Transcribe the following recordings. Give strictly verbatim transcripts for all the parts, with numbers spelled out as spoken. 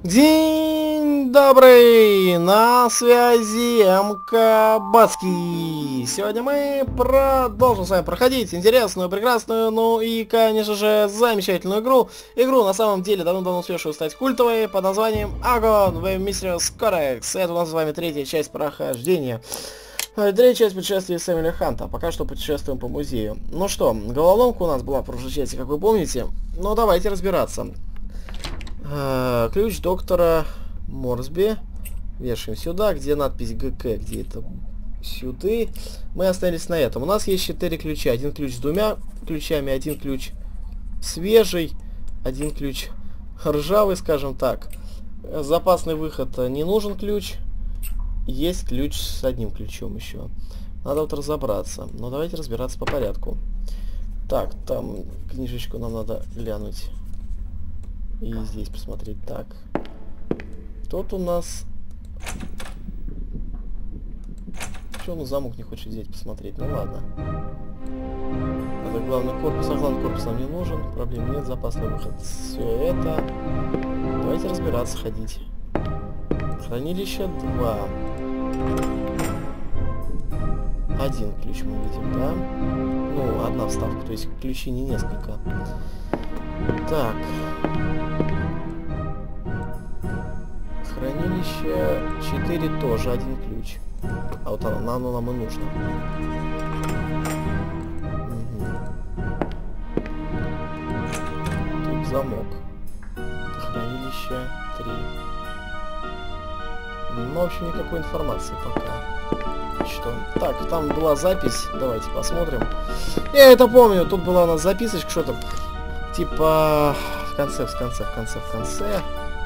День добрый, на связи МК Бацкий. Сегодня мы продолжим с вами проходить интересную, прекрасную, ну и, конечно же, замечательную игру. Игру, на самом деле, давно-давно успевшую стать культовой, под названием Agon в Mysteries Codex. Это у нас с вами третья часть прохождения. Третья часть путешествия Сэмюэля Ханта. Пока что путешествуем по музею. Ну что, головоломка у нас была в прошлой части, как вы помните. Ну, давайте разбираться. А, ключ доктора Морсби. Вешаем сюда, где надпись ГК, где это сюда. Мы остались на этом. У нас есть четыре ключа. Один ключ с двумя ключами, один ключ свежий, один ключ ржавый, скажем так. Запасный выход не нужен ключ. Есть ключ с одним ключом еще. Надо вот разобраться. Но давайте разбираться по порядку. Так, там книжечку нам надо глянуть. И здесь посмотреть. Так. Тут у нас... Почему он замок не хочет взять посмотреть? Ну ладно. Это главный корпус. А главный корпус нам не нужен. Проблем нет. Запасный выход. Все это. Давайте разбираться, ходить. Хранилище два. Один ключ мы видим, да? Ну, одна вставка. То есть ключей не несколько. Так. Хранилище четыре тоже один ключ. А вот оно, оно нам и нужно. Угу. Тут замок. Хранилище три. Ну, в общем, никакой информации пока. Что? Так, там была запись. Давайте посмотрим. Я это помню. Тут была у нас записочка, что-то типа в конце, в конце, в конце, в конце.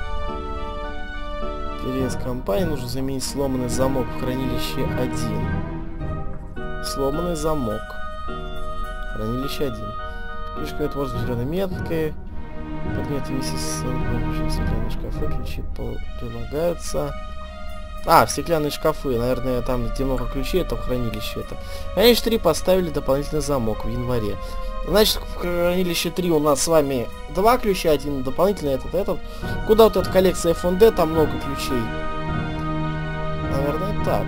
Переезд компании. Нужно заменить сломанный замок в хранилище один. Сломанный замок. Хранилище один. Ключ это может зеленой меткой. Предметы висит с стеклянные шкафы. Ключи прилагаются. А, в стеклянные шкафы. Наверное, там, где много ключей, это в хранилище это. В хранилище три поставили дополнительный замок в январе. Значит, в хранилище три у нас с вами два ключа, один дополнительный, этот, этот. Куда вот эта коллекция эф эн дэ, там много ключей. Наверное, так.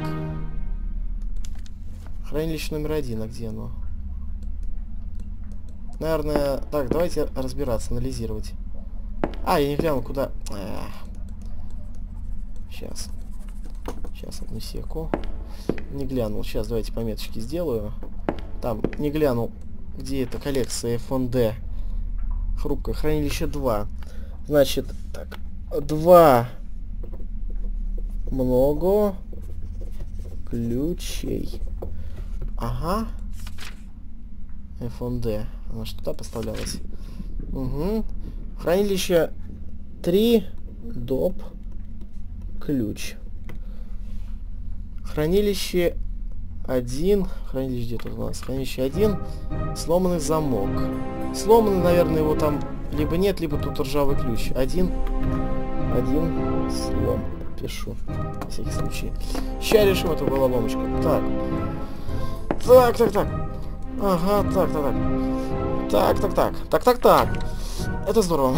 Хранилище номер один, а где оно? Наверное, так, давайте разбираться, анализировать. А, я не глянул, куда... Эх. Сейчас. Сейчас, одну секу. Не глянул. Сейчас давайте пометочки сделаю. Там, не глянул, где эта коллекция эф эн дэ. Хрупкое. Хранилище два. Значит, так. два. Много. Ключей. Ага. эф эн дэ. Она что туда поставлялась? Угу. Хранилище три. Доп. Ключ. Хранилище один. Хранилище где тут у нас? Хранилище один. Сломанный замок. Сломанный, наверное, его там либо нет, либо тут ржавый ключ. Один. Один. Слом. Пишу. На всякий случай. Сейчас решим эту головоломочку. Так. Так, так, так. Ага, так, так, так. Так, так, так. Так, так, так. Это здорово.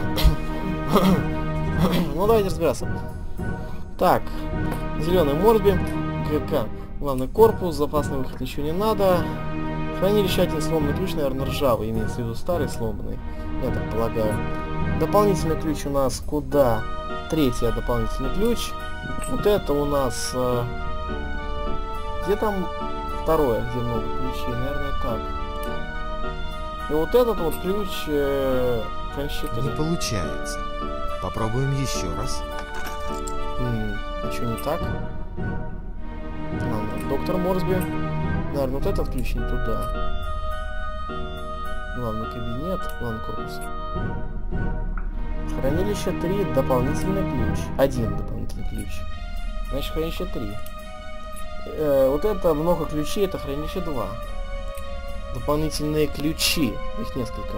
Ну, давайте разбираться. Так. Зеленый Морсби. ГК. Главный корпус. Запасный выход ничего не надо. Хранилище один. Сломанный ключ, наверное, ржавый. Имеется в виду старый сломанный. Я так полагаю. Дополнительный ключ у нас куда? Третий дополнительный ключ. Вот это у нас... Э, где там второе, где много ключей? Наверное, так. И вот этот вот ключ... Э, не получается. Попробуем еще раз. М-м, ничего не так. Ладно, доктор Морсби. Наверное, вот этот ключ не туда. Главный кабинет, главный корпус. Хранилище три, дополнительный ключ. Один дополнительный ключ. Значит, хранилище три. Э, вот это много ключей, это хранилище два. Дополнительные ключи. Их несколько.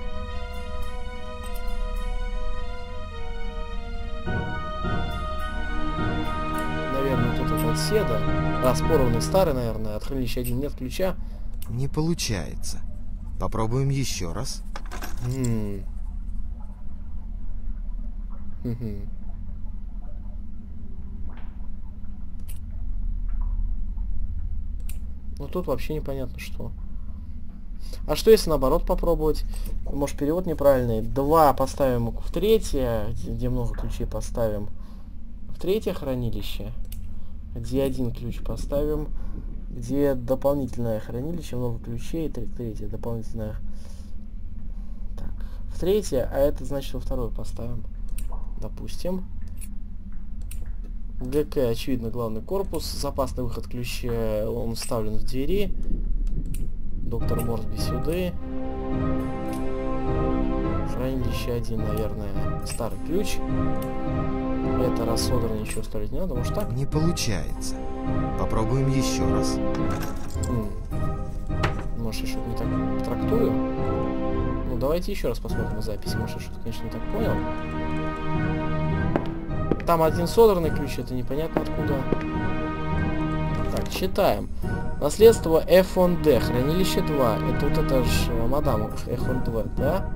Наверное, тут этот седа. Распорванный старый, наверное. От хранилища один нет ключа. Не получается. Попробуем еще раз. М-м. Угу. Но тут вообще непонятно что. А что если наоборот попробовать? Может, перевод неправильный. Два поставим в третье, где, где много ключей поставим. В третье хранилище. Где один ключ поставим. Где дополнительное хранилище, много ключей. Третье дополнительное. Так, в третье, а это значит во второе поставим. Допустим. ГК, очевидно, главный корпус. Запасный выход ключа, он вставлен в двери. Доктор Морсби сюда. Хранилище один, наверное, старый ключ. Это рассодрано, ничего ставить не надо, может так? Не получается. Попробуем еще раз. Хм. Может, я что-то не так трактую? Ну, давайте еще раз посмотрим записи. Может, я что-то, конечно, не так понял. Там один содранный ключ, это непонятно откуда. Так, читаем. Наследство эф один ди, хранилище два. Это вот это ж мадам эф один ди, да?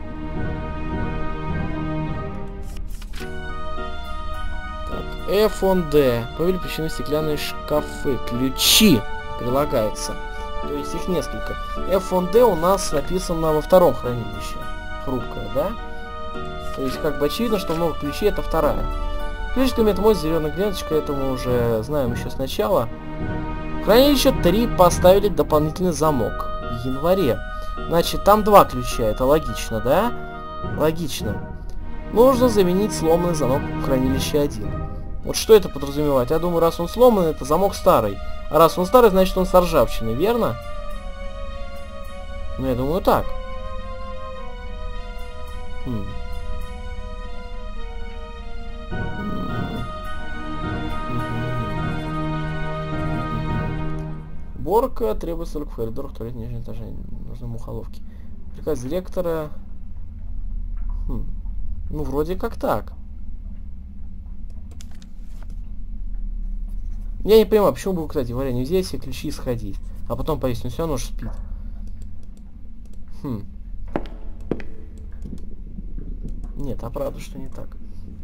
Так, эф один ди. Повели причины стеклянные шкафы. Ключи прилагаются. То есть их несколько. эф один ди у нас написано во втором хранилище. Хрупкое, да? То есть как бы очевидно, что много ключей это вторая. Ключ имеет мощь, зеленая глянцочка, это мы уже знаем еще сначала. Хранилище три поставили дополнительный замок в январе. Значит, там два ключа, это логично, да? Логично. Нужно заменить сломанный замок в хранилище один. Вот что это подразумевает? Я думаю, раз он сломанный, это замок старый. А раз он старый, значит он с ржавчиной, верно? Ну, я думаю, так. Хм. Уборка требуется только в коридорах, туалет, нижнем этаже. Нужны мухоловки. Приказ директора. Хм. Ну, вроде как так. Я не понимаю, почему бы, кстати говоря, не взять все ключи и сходить. А потом повесить, он все равно же спит. Хм. Нет, а правда, что не так.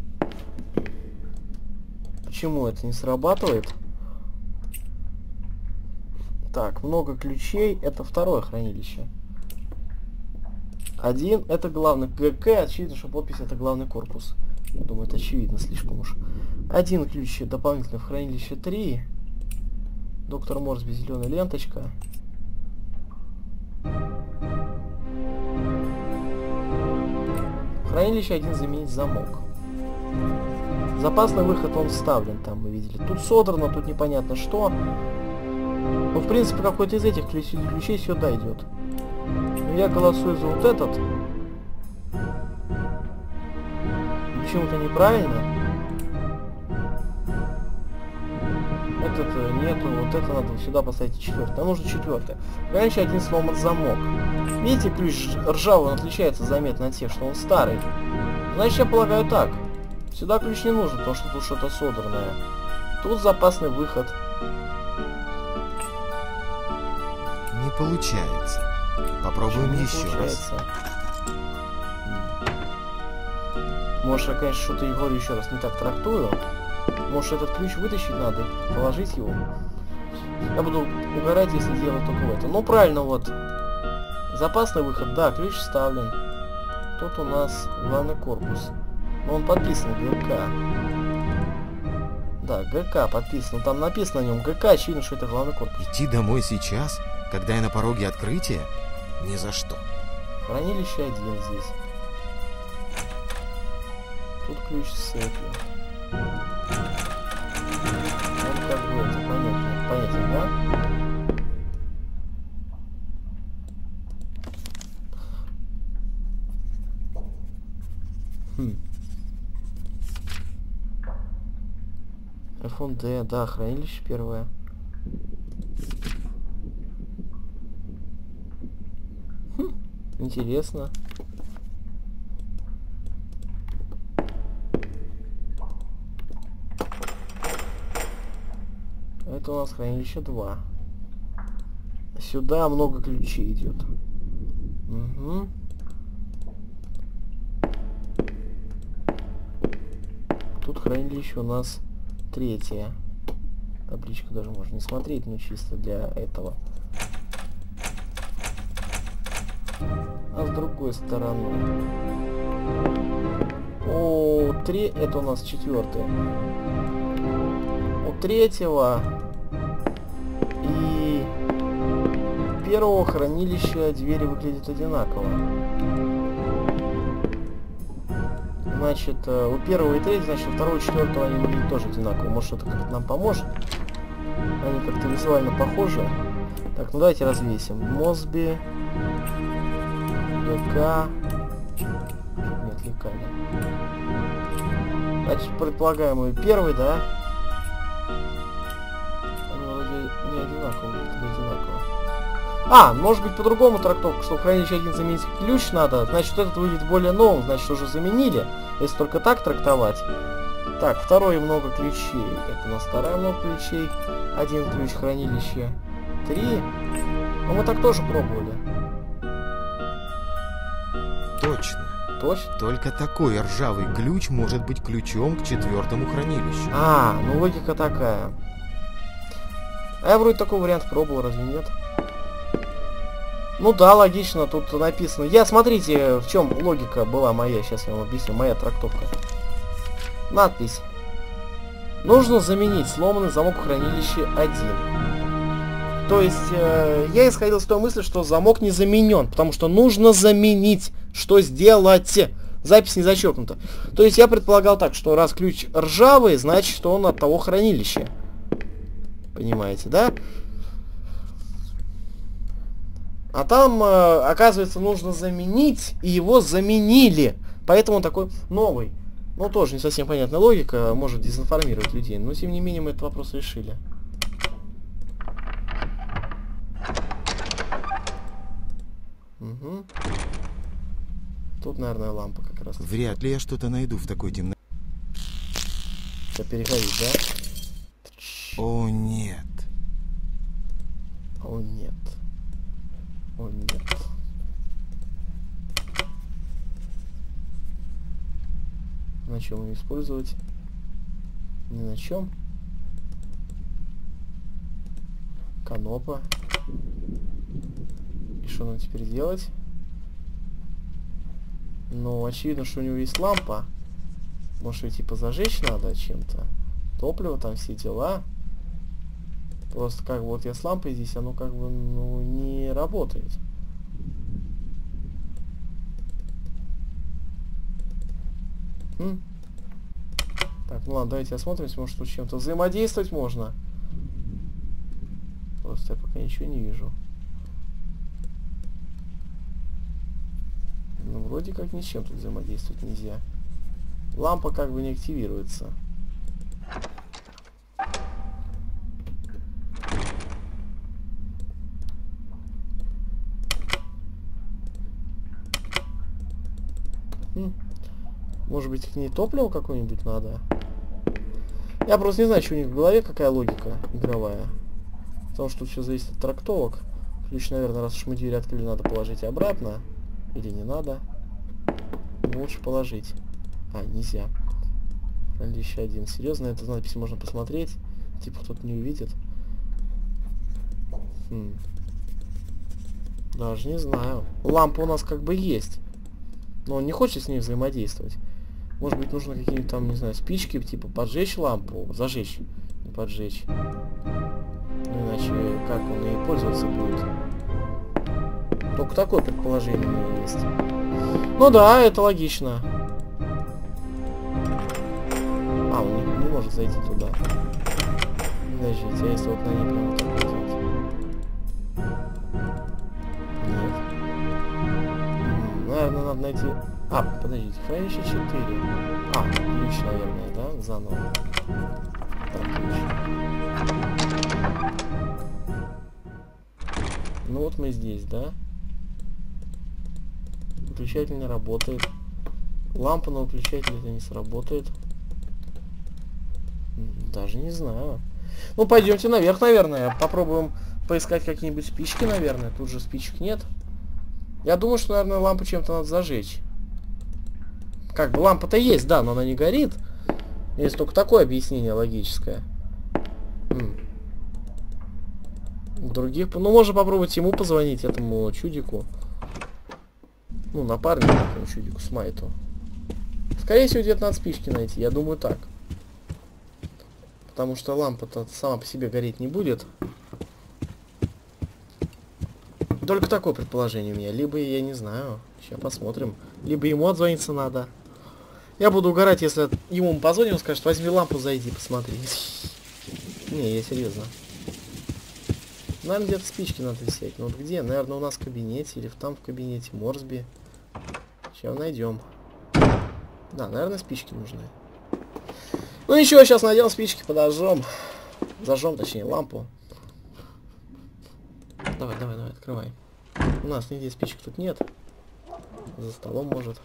Почему это не срабатывает? Так, много ключей. Это второе хранилище. Один это главный ГК. Очевидно, что подпись это главный корпус. Я думаю, это очевидно слишком уж. Один ключ дополнительно в хранилище три. Доктор Морсби, зеленая ленточка. В хранилище один заменить замок. Запасный выход он вставлен, там мы видели. Тут содрано, тут непонятно что. Ну, в принципе, какой-то из этих ключей, ключей сюда идет. Но я голосую за вот этот. Почему-то неправильно. Этот нету, вот это надо сюда поставить четвертый. Нам нужно четвертый. Раньше один сломан замок. Видите, ключ ржавый, он отличается заметно от тех, что он старый. Значит, я полагаю так. Сюда ключ не нужен, потому что тут что-то содранное. Тут запасный выход. Не получается. Попробуем Почему еще получается? раз. Может, я, конечно, что-то Егору еще раз не так трактую. Может, этот ключ вытащить надо, положить его. Я буду угорать, если делать только в этом. Ну, правильно, вот. Запасный выход, да, ключ вставлен. Тут у нас главный корпус. Но он подписан ГК. Да, ГК подписан. Там написано на нем ГК, очевидно, что это главный корпус. Идти домой сейчас, когда я на пороге открытия? Ни за что. Хранилище один здесь. Тут ключ с цепью. Он как бы это понятно, понятен, да? Хм. эф один ди, да, хранилище первое. Хм, интересно. Это у нас хранилище два. Сюда много ключей идет. Угу. Тут хранилище у нас третье. Табличку даже можно не смотреть, но чисто для этого. А с другой стороны... О, три... Это у нас четвертый. У третьего и первого хранилища двери выглядят одинаково. Значит, у первого и третьего, значит, у второго и четвертого они выглядят тоже одинаково. Может, это как-то нам поможет? Они как-то визуально похожи. Так, ну давайте развесим. Мосби, ГК. Не отвлекали. Значит, предполагаемый первый, да? Они вроде не одинаково, или одинаково. А, может быть по-другому трактовка, что в хранилище один заменить ключ надо. Значит, этот выглядит более новым, значит, уже заменили. Если только так трактовать. Так, второй много ключей. Это у нас вторая много ключей. Один ключ хранилище. Три. Ну мы так тоже пробовали. Точно. Точно? Только такой ржавый ключ может быть ключом к четвертому хранилищу. А, ну логика такая. А я вроде такой вариант пробовал, разве нет? Ну да, логично, тут написано. Я, смотрите, в чем логика была моя, сейчас я вам объясню, моя трактовка. Надпись. Нужно заменить сломанный замок в хранилище один. То есть, э, я исходил с той мысли, что замок не заменен, потому что нужно заменить. Что сделать? Запись не зачеркнута. То есть, я предполагал так, что раз ключ ржавый, значит, что он от того хранилища. Понимаете, да? А там, э, оказывается, нужно заменить, и его заменили. Поэтому он такой новый. Ну, тоже не совсем понятная логика, может дезинформировать людей. Но, тем не менее, мы этот вопрос решили. Угу. Тут, наверное, лампа как раз. Вряд ли я что-то найду в такой темноте. Что, переходить, да? О, нет. О, нет. О, нет. На чем ее использовать? Ни на чем. Канопа. И что нам теперь делать? Ну, очевидно, что у него есть лампа. Может, ее типа зажечь надо чем-то? Топливо, там все дела. Просто как бы вот я с лампой здесь, оно как бы, ну, не работает. Хм. Так, ну ладно, давайте осмотримся, может тут чем-то взаимодействовать можно. Просто я пока ничего не вижу. Ну, вроде как ни с чем тут взаимодействовать нельзя. Лампа как бы не активируется. Хм. Может быть, к ней топливо какое-нибудь надо? Я просто не знаю, что у них в голове, какая логика игровая. Потому что тут все зависит от трактовок. Ключ, наверное, раз уж мы дверь открыли, надо положить обратно. Или не надо. Ну, лучше положить. А, нельзя. Хранилище один. Серьезно, эту надпись можно посмотреть? Типа кто-то не увидит. Хм. Даже не знаю. Лампа у нас как бы есть. Но он не хочет с ней взаимодействовать. Может быть, нужно какие-нибудь там, не знаю, спички, типа поджечь лампу. Зажечь, не поджечь. Иначе как он ей пользоваться будет? Только такое предположение у меня есть. Ну да, это логично. А, он не, не может зайти туда. Подождите, а если вот на ней прямо так сделать? Нет. М, наверное, надо найти... А, подождите, хранилище четыре. А, ключ, наверное, да? Заново. Так, ключ. Ну вот мы здесь, да? Выключатель не работает. Лампа на выключателе это не сработает. Даже не знаю. Ну, пойдемте наверх, наверное. Попробуем поискать какие-нибудь спички, наверное. Тут же спичек нет. Я думаю, что, наверное, лампу чем-то надо зажечь. Как бы лампа-то есть, да, но она не горит. Есть только такое объяснение логическое. М. других... Ну, можно попробовать ему позвонить, этому чудику. Ну, напарнику этому чудику, Смайту. Скорее всего, где-то надо спички найти, я думаю так. Потому что лампа-то сама по себе гореть не будет. Только такое предположение у меня. Либо, я не знаю, сейчас посмотрим. Либо ему отзвониться надо. Я буду угорать, если ему позвоним, он скажет, возьми лампу, зайди, посмотри. Не, я серьезно. Наверное, где-то спички надо взять. Но вот где? Наверное, у нас в кабинете или там в кабинете Морсби. Сейчас найдем. Да, наверное, спички нужны. Ну ничего, сейчас найдем спички, подожжем. Зажжем, точнее, лампу. Давай, давай, давай, открывай. У нас нигде спичек тут нет. За столом, может.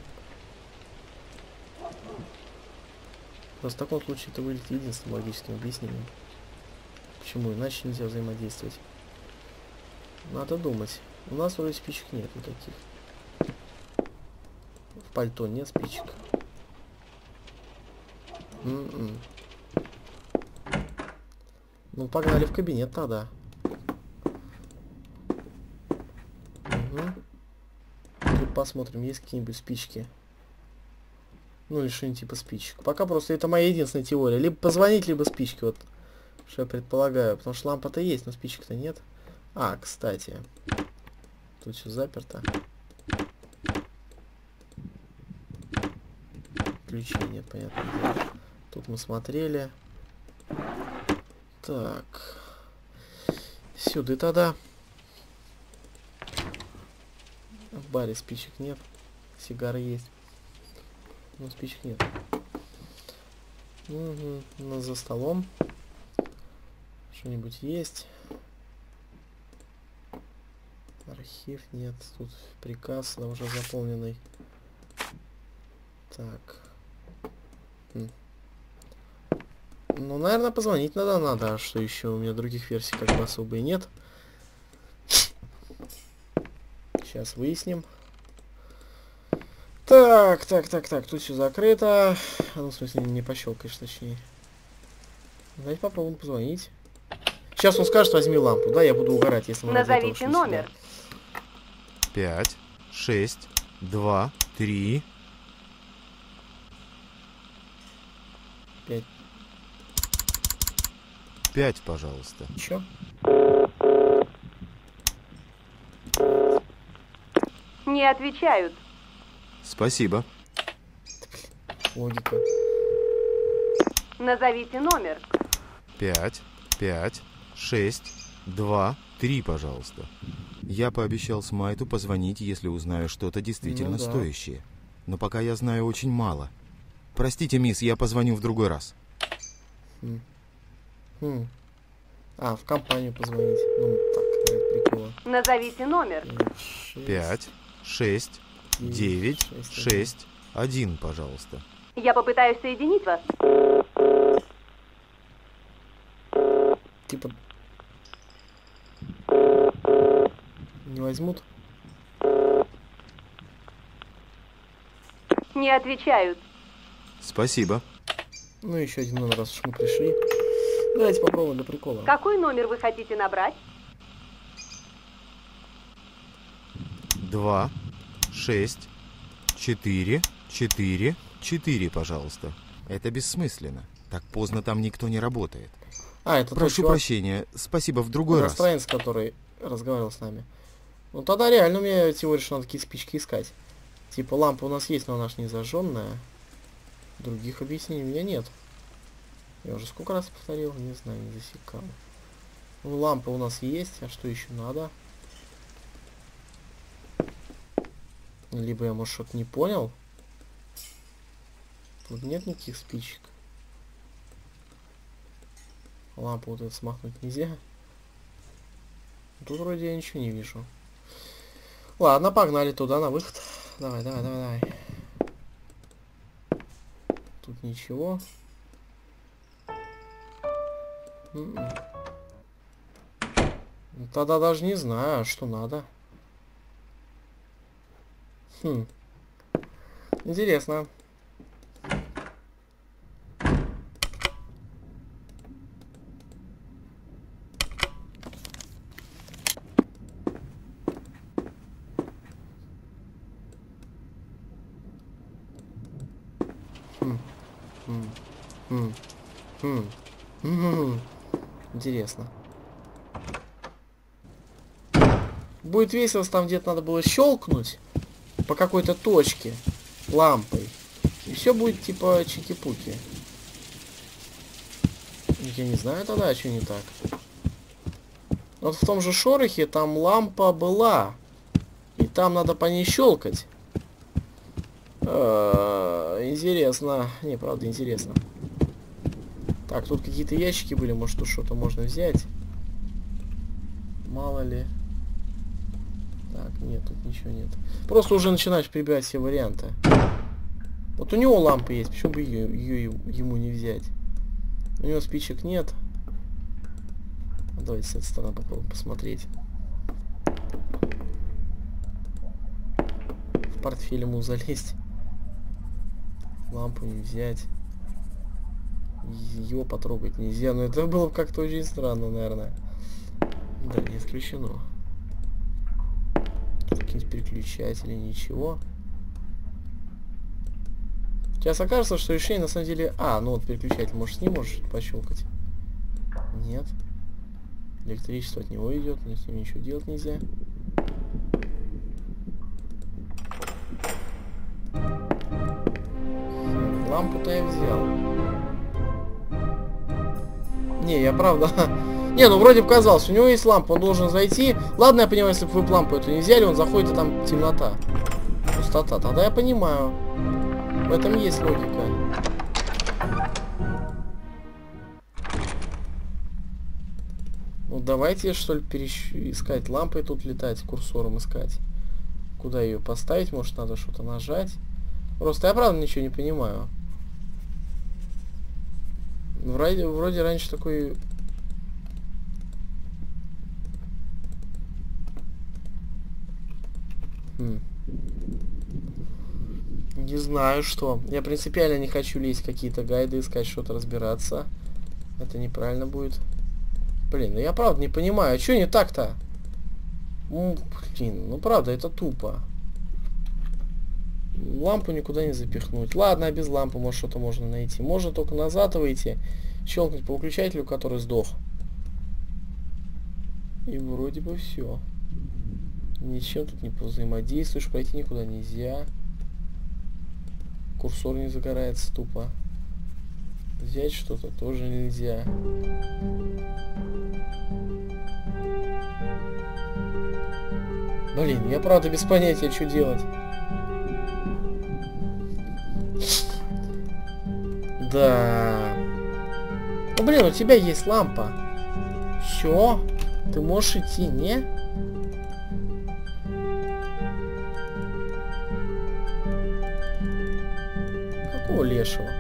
Просто в таком случае это выглядит единственным логическим объяснением. Почему иначе нельзя взаимодействовать? Надо думать. У нас вроде спичек нет таких. В пальто нет спичек. М-м. Ну, погнали в кабинет тогда. Угу. Тут посмотрим, есть какие-нибудь спички. Ну, или что-нибудь типа спичек. Пока просто это моя единственная теория. Либо позвонить, либо спички. Вот, что я предполагаю. Потому что лампа-то есть, но спичек-то нет. А, кстати. Тут все заперто. Ключей нет, понятно. Тут мы смотрели. Так. Сюда тогда. В баре спичек нет. Сигары есть. Но спичек нет. Угу. Но за столом что-нибудь есть. Архив нет. Тут приказ, да, уже заполненный. Так. Хм. Ну, наверное, позвонить надо, надо. А что еще? У меня других версий как бы особо и нет. Сейчас выясним. Так, так, так, так. Тут все закрыто. Ну, в смысле, не пощелкаешь, точнее. Давайте попробуем позвонить. Сейчас он скажет, возьми лампу. Да, я буду угорать, если мы назовите номер. Пять, шесть, два, три. Пять. Пять, пожалуйста. Чё? Не отвечают. Спасибо. Логика. Назовите номер. Пять, пять, шесть, два, три, пожалуйста. Я пообещал Смайту позвонить, если узнаю что-то действительно Ну да. стоящее. Но пока я знаю очень мало. Простите, мисс, я позвоню в другой раз. Хм. Хм. А, в компанию позвонить. Ну, так, ради прикола. Назовите номер. Пять, шесть, девять, шесть, один, пожалуйста. Я попытаюсь соединить вас. Типа... Не возьмут? Не отвечают. Спасибо. Ну, еще один номер, раз уж мы пришли. Давайте попробуем для прикола. Какой номер вы хотите набрать? Два, шесть, четыре, четыре, четыре, пожалуйста. Это бессмысленно. Так поздно там никто не работает. А, это Прошу чувак, прощения, спасибо, в другой раз. иностранец, который разговаривал с нами. Ну, тогда реально у меня теория, что надо такие спички искать. Типа, лампа у нас есть, но она ж не зажженная. Других объяснений у меня нет. Я уже сколько раз повторил, не знаю, не засекал. Ну, лампа у нас есть, а что еще надо? Либо я, может, что-то не понял. Тут нет никаких спичек. Лампу вот эту смахнуть нельзя. Тут вроде я ничего не вижу. Ладно, погнали туда, на выход. Давай, давай, давай, давай. Тут ничего. М-м. Тогда даже не знаю, что надо. Хм. Интересно. Хм. Хм. Хм. Хм. Интересно. Будет весело, если там где-то надо было щелкнуть по какой-то точке лампой. И все будет типа чики-пуки. Я не знаю тогда, что не так. Вот в том же шорохе там лампа была. И там надо по ней щелкать. А, интересно. Не, правда, интересно. Так, тут какие-то ящики были, может, тут что-то можно взять. Мало ли. Так, нет, тут ничего нет. Просто уже начинаешь прибирать все варианты. Вот у него лампа есть, почему бы ее, ее ему не взять? У него спичек нет. Давайте с этой стороны попробуем посмотреть. В портфель ему залезть. Лампу не взять. Его потрогать нельзя. Но это было как-то очень странно, наверное. Да, не исключено. Какие-нибудь переключатели, ничего. Сейчас окажется, что решение на самом деле... А, ну вот переключатель, может, с ним можешь пощелкать? Нет. Электричество от него идет, но с ним ничего делать нельзя. Лампу-то я взял. Не, я правда... Не, ну вроде показалось, у него есть лампа, он должен зайти. Ладно, я понимаю, если бы вы лампу эту не взяли, он заходит, и там темнота. Пустота. Тогда я понимаю. В этом есть логика. Ну давайте, что ли, перещ... искать лампой тут летать, курсором искать. Куда ее поставить? Может, надо что-то нажать? Просто я правда ничего не понимаю. Вроде, вроде раньше такой... Хм. Не знаю, что. Я принципиально не хочу лезть в какие-то гайды, искать что-то, разбираться. Это неправильно будет. Блин, ну я правда не понимаю. А что не так-то? Ну, блин, ну правда, это тупо. Лампу никуда не запихнуть. Ладно, а без лампы, может, что-то можно найти. Можно только назад выйти, щелкнуть по выключателю, который сдох. И вроде бы все. Ничем тут не взаимодействуешь, пройти никуда нельзя. Курсор не загорается тупо. Взять что-то тоже нельзя. Блин, я правда без понятия, что делать. Да. Ну блин, у тебя есть лампа. Все. Ты можешь идти, не? Какого лешего?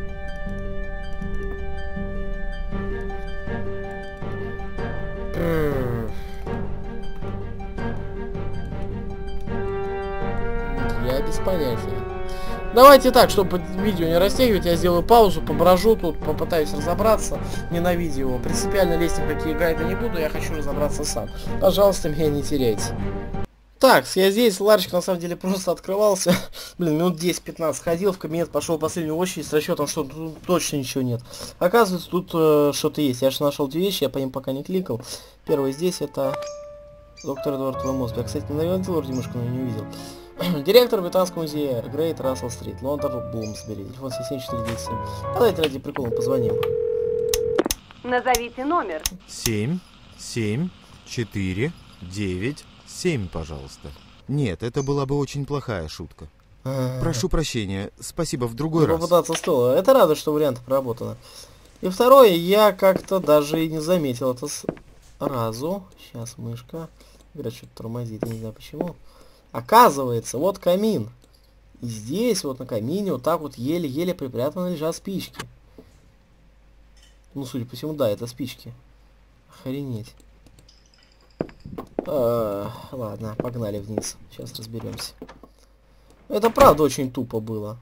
Я без понятия. Давайте так, чтобы видео не растягивать, я сделаю паузу, поброжу тут, попытаюсь разобраться. Не на видео. Принципиально лезть в какие гайды не буду, я хочу разобраться сам. Пожалуйста, меня не теряйте. Так, я здесь, ларчик на самом деле просто открывался. Блин, минут десять-пятнадцать ходил в кабинет, пошел в последнюю очередь с расчетом, что тут точно ничего нет. Оказывается, тут э, что-то есть. Я же нашел две вещи, я по ним пока не кликал. Первое здесь это доктор Эдвард Мозг. Я, кстати, не навел вроде мышку, но не увидел. Директор Британского музея Грейт Рассел Стрит, Лондон, Блумсбери. Телефон семь четыре девять семь. А давайте ради прикола позвоним. Назовите номер. семь, семь, четыре, девять, семь, пожалуйста. Нет, это была бы очень плохая шутка. Прошу прощения, спасибо, в другой раз. Попытаться стоило. Это радует, что вариант проработано. И второе, я как-то даже и не заметил это сразу. Сейчас мышка. Говорят, что-то тормозит, не знаю почему. Оказывается, вот камин. И здесь, вот на камине, вот так вот еле-еле припрятаны лежат спички. Ну, судя по всему, да, это спички. Охренеть. А, ладно, погнали вниз. Сейчас разберемся. Это правда очень тупо было.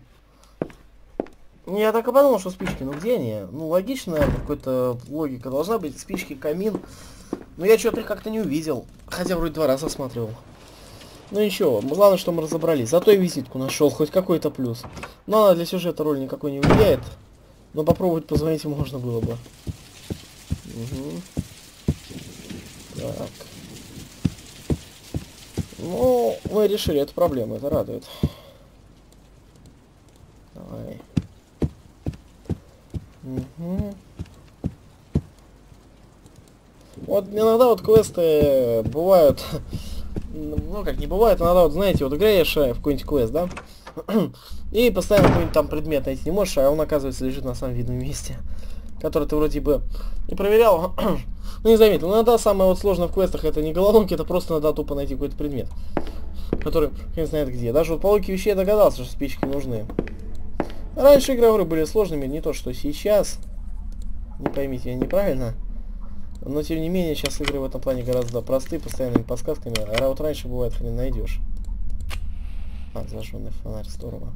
Я так и подумал, что спички, ну где они? Ну, логично, наверное, какая-то логика должна быть. Спички, камин. Но я что-то их как-то не увидел. Хотя вроде два раза осматривал. Ну ничего, главное, что мы разобрались. Зато и визитку нашел, хоть какой-то плюс. Но она для сюжета роль никакой не влияет. Но попробовать позвонить можно было бы. Угу. Так. Ну, мы решили эту проблему, это радует. Давай. Угу. Вот иногда вот квесты бывают, ну как не бывает, иногда вот знаете, вот играешь в какой-нибудь квест, да, и постоянно какой-нибудь там предмет найти не можешь, а он оказывается лежит на самом видном месте, который ты вроде бы не проверял, ну не заметил. Иногда самое вот сложное в квестах это не головоломки, это просто надо тупо найти какой-то предмет, который хрен знает где. Даже вот по логике вещей я догадался, что спички нужны. Раньше игры были сложными, не то что сейчас, не поймите меня неправильно. Но тем не менее, сейчас игры в этом плане гораздо простые, постоянными подсказками. А вот раньше бывает хрен найдешь. А, зажженный фонарь, здорово.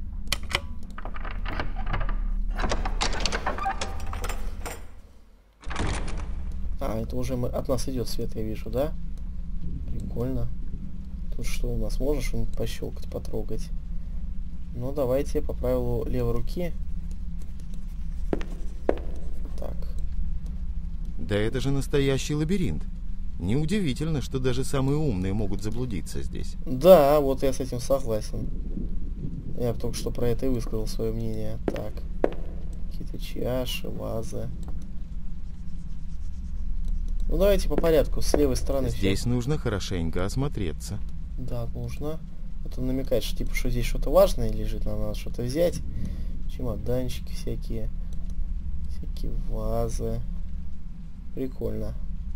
А, это уже мы, от нас идет свет, я вижу, да? Прикольно. Тут что у нас? Можешь что-нибудь пощелкать, потрогать? Ну, давайте по правилу левой руки. Так. Да это же настоящий лабиринт. Неудивительно, что даже самые умные могут заблудиться здесь. Да, вот я с этим согласен. Я только что про это и высказал свое мнение. Так. Какие-то чаши, вазы. Ну давайте по порядку. С левой стороны. Здесь все. нужно хорошенько осмотреться. Да, нужно. Это намекает, что типа, что здесь что-то важное лежит, нам надо что-то взять. Чемоданчики всякие. Всякие вазы. Прикольно.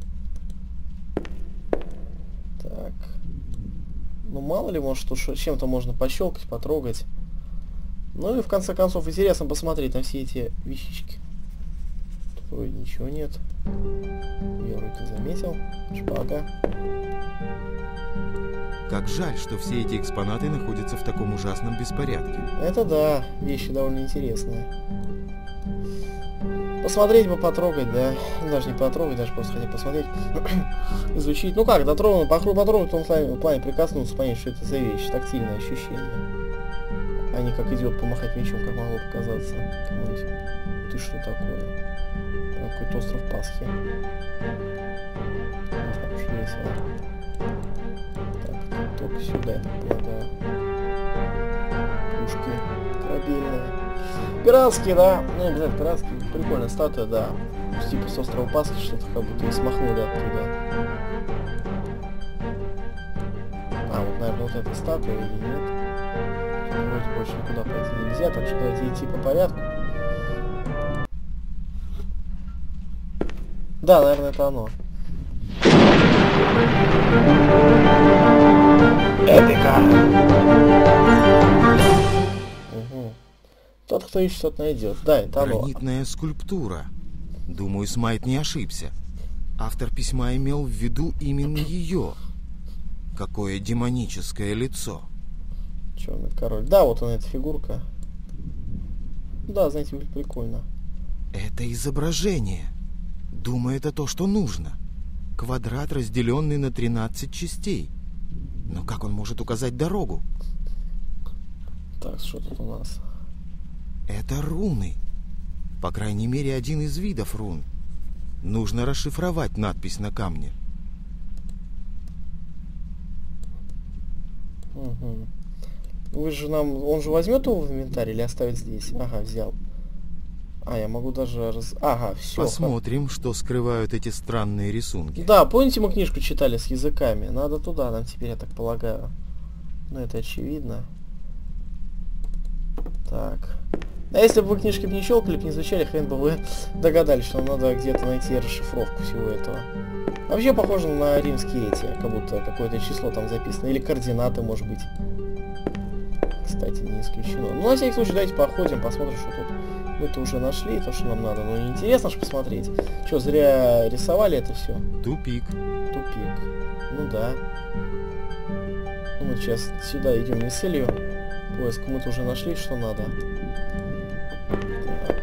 Так. Ну, мало ли, может, тут чем-то можно пощелкать, потрогать. Ну и в конце концов интересно посмотреть на все эти вещички. Тут вроде ничего нет. Я вроде заметил. Шпага. Как жаль, что все эти экспонаты находятся в таком ужасном беспорядке. Это да, вещи довольно интересные. Посмотреть бы, потрогать, да. Даже не потрогать, даже просто хотя посмотреть. Изучить. Ну как, дотронуть, потрогать, в том плане, в плане прикоснуться, понять, что это за вещь. Тактильное ощущение. А не как идиот помахать мечом, как могло показаться. Кому-нибудь. Ты что такое? Прям какой-то остров Пасхи. Так уж весело. Так, тут только сюда, я так полагаю. Пушки корабельные. Пиратские, да. Ну, обязательно пиратские. Прикольная статуя, да. Типа с острова Пасхи что-то как будто и смахнули оттуда. А, вот, наверное, вот эта статуя или нет. Тут вроде больше никуда пойти нельзя, так что давайте идти по порядку. Да, наверное, это оно. Эпика! Угу. Тот, кто ищет, тот найдет. Да, это оно. Гранитная скульптура. Думаю, Смайт не ошибся. Автор письма имел в виду именно ее. Какое демоническое лицо. Черный король. Да, вот она, эта фигурка. Да, знаете, выглядит прикольно. Это изображение. Думаю, это то, что нужно. Квадрат, разделенный на тринадцать частей. Но как он может указать дорогу? Так, что тут у нас? Это руны. По крайней мере, один из видов рун. Нужно расшифровать надпись на камне. Угу. Вы же нам... Он же возьмет его в инвентарь или оставит здесь? Ага, взял. А, я могу даже... Раз... Ага, все. Посмотрим, что скрывают эти странные рисунки. Да, помните, мы книжку читали с языками? Надо туда нам теперь, я так полагаю. Ну, это очевидно. Так. А если бы вы книжки бы не щелкали, бы не изучали, хрен бы вы догадались, что нам надо где-то найти расшифровку всего этого. Вообще похоже на римские эти, как будто какое-то число там записано. Или координаты, может быть. Кстати, не исключено. Ну, на всякий случай, давайте походим, посмотрим, что тут. Мы-то уже нашли то, что нам надо. Но интересно же посмотреть. Что, зря рисовали это все? Тупик. Тупик. Ну да. Ну, мы сейчас сюда идем не с целью поиска. Мы-то уже нашли, что надо. Так.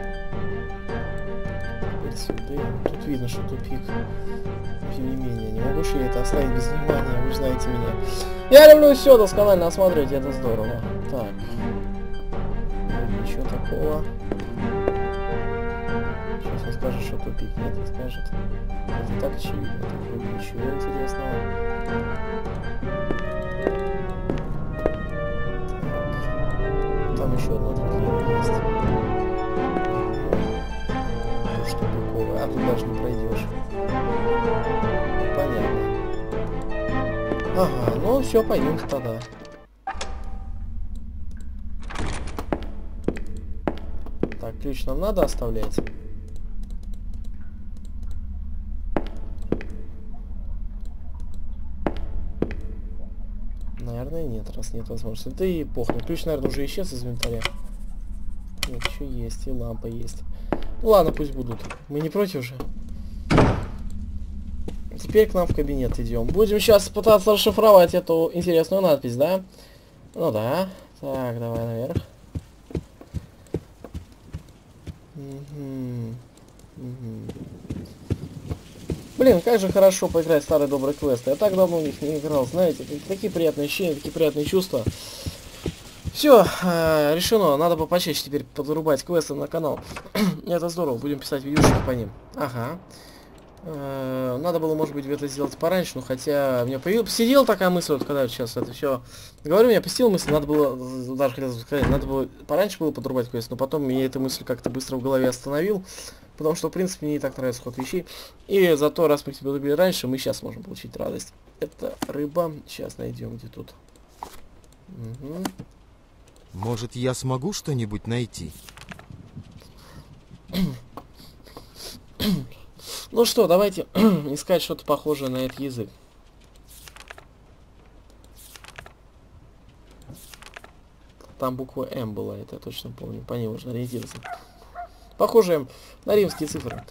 Теперь сюда. Тут видно, что тупик. Тем не менее, не могу же я это оставить без внимания, вы же знаете меня. Я люблю все досконально осматривать, это здорово. Так. Ничего такого. что тупик, нет, не скажет. Это так очевидно, тут вроде ничего интересного. Так. Там еще одно ответвление есть. Что тупиковое, а тут даже не пройдешь. Понятно. Ага, ну все, пойдемте тогда. Так, ключ нам надо оставлять. Наверное, нет, раз нет возможности. Да и похуй. Ключ, наверное, уже исчез из инвентаря. Нет, еще есть, и лампа есть. Ну ладно, пусть будут. Мы не против же. Теперь к нам в кабинет идем. Будем сейчас пытаться расшифровать эту интересную надпись, да? Ну да. Так, давай наверх. Угу. Угу. Блин, как же хорошо поиграть в старый добрый квест. Я так давно в них не играл, знаете. Такие приятные ощущения, такие приятные чувства. Все, э, решено. Надо бы почаще теперь подрубать квесты на канал. Это здорово, будем писать видюшки по ним. Ага. Э, надо было, может быть, это сделать пораньше, но хотя у меня появилась, посидела такая мысль, вот когда сейчас это все говорю, у меня посетила мысль, надо было, даже хотел сказать, надо было пораньше было подрубать квест, но потом я эту мысль как-то быстро в голове остановил, потому что, в принципе, мне и так нравится ход вещей. И зато, раз мы тебя добили раньше, мы сейчас можем получить радость. Это рыба. Сейчас найдем, где тут. Угу. Может, я смогу что-нибудь найти? Ну что, давайте искать что-то похожее на этот язык. Там буква М была, это я точно помню. По ней можно ориентироваться. Похоже на римские цифры.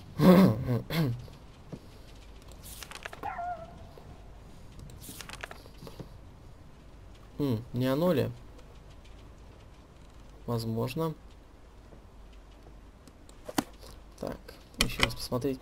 Хм, не оно ли? Возможно. Так, еще раз посмотреть.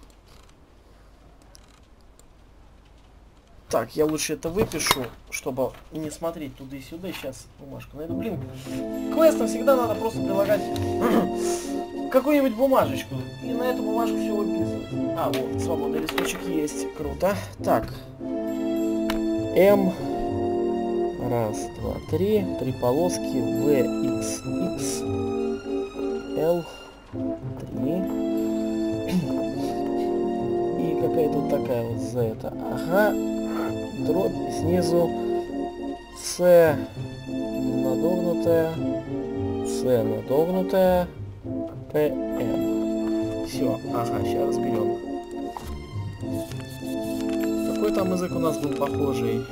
Так, я лучше это выпишу, чтобы не смотреть туда и сюда. Сейчас бумажку найду. Блин, к квестам всегда надо просто прилагать какую-нибудь бумажечку. И на эту бумажку все выписывать. А, вот, свободный листочек есть. Круто. Так. М. Раз, два, три. Три полоски. В, X, X. L. Три. И какая тут такая вот Z. Это. Ага. Дробь снизу. С. Надогнутая. С надогнутая. П. М. Все. Ага, сейчас разберем. Какой там язык у нас был похожий?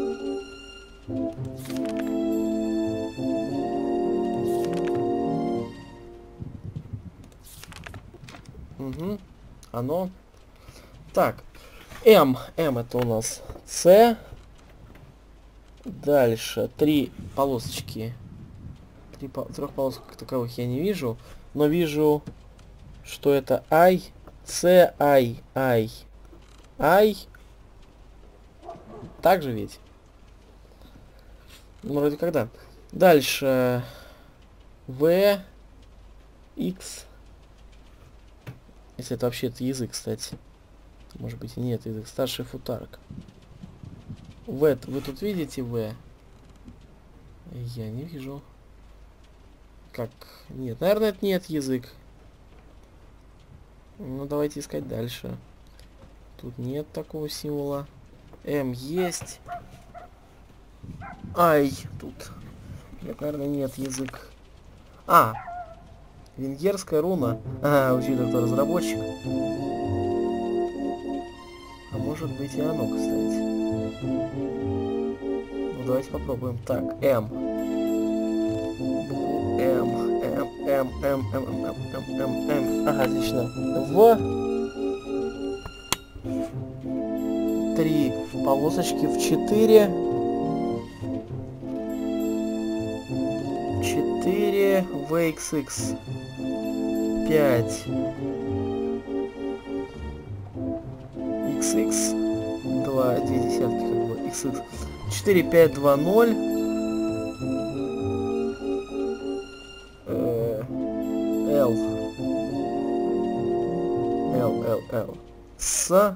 Угу. Оно. Так. М. М это у нас С. Дальше. Три полосочки. Три по... Трех полосок как таковых я не вижу. Но вижу, что это I. С. I. I. I. Так же ведь? Ну, вроде когда. Дальше. В. X. Если это вообще это язык, кстати. Может быть и нет, язык. Старший футарок. В. Вы тут видите В? Я не вижу. Как? Нет, наверное, это нет язык. Ну, давайте искать дальше. Тут нет такого символа. М есть. Ай, тут. Нет, наверное, нет язык. А, венгерская руна. А, учитывая, кто разработчик. А может быть и оно, кстати. Ну, давайте попробуем. Так, М. М, М, М, М, М, М, М, М, М, М. Ага, отлично. В. Три полосочки в четыре. четыре в икс икс. пять. икс икс. два, две десятки как бы. икс икс. четыре, пять, два, ноль. L. L. С.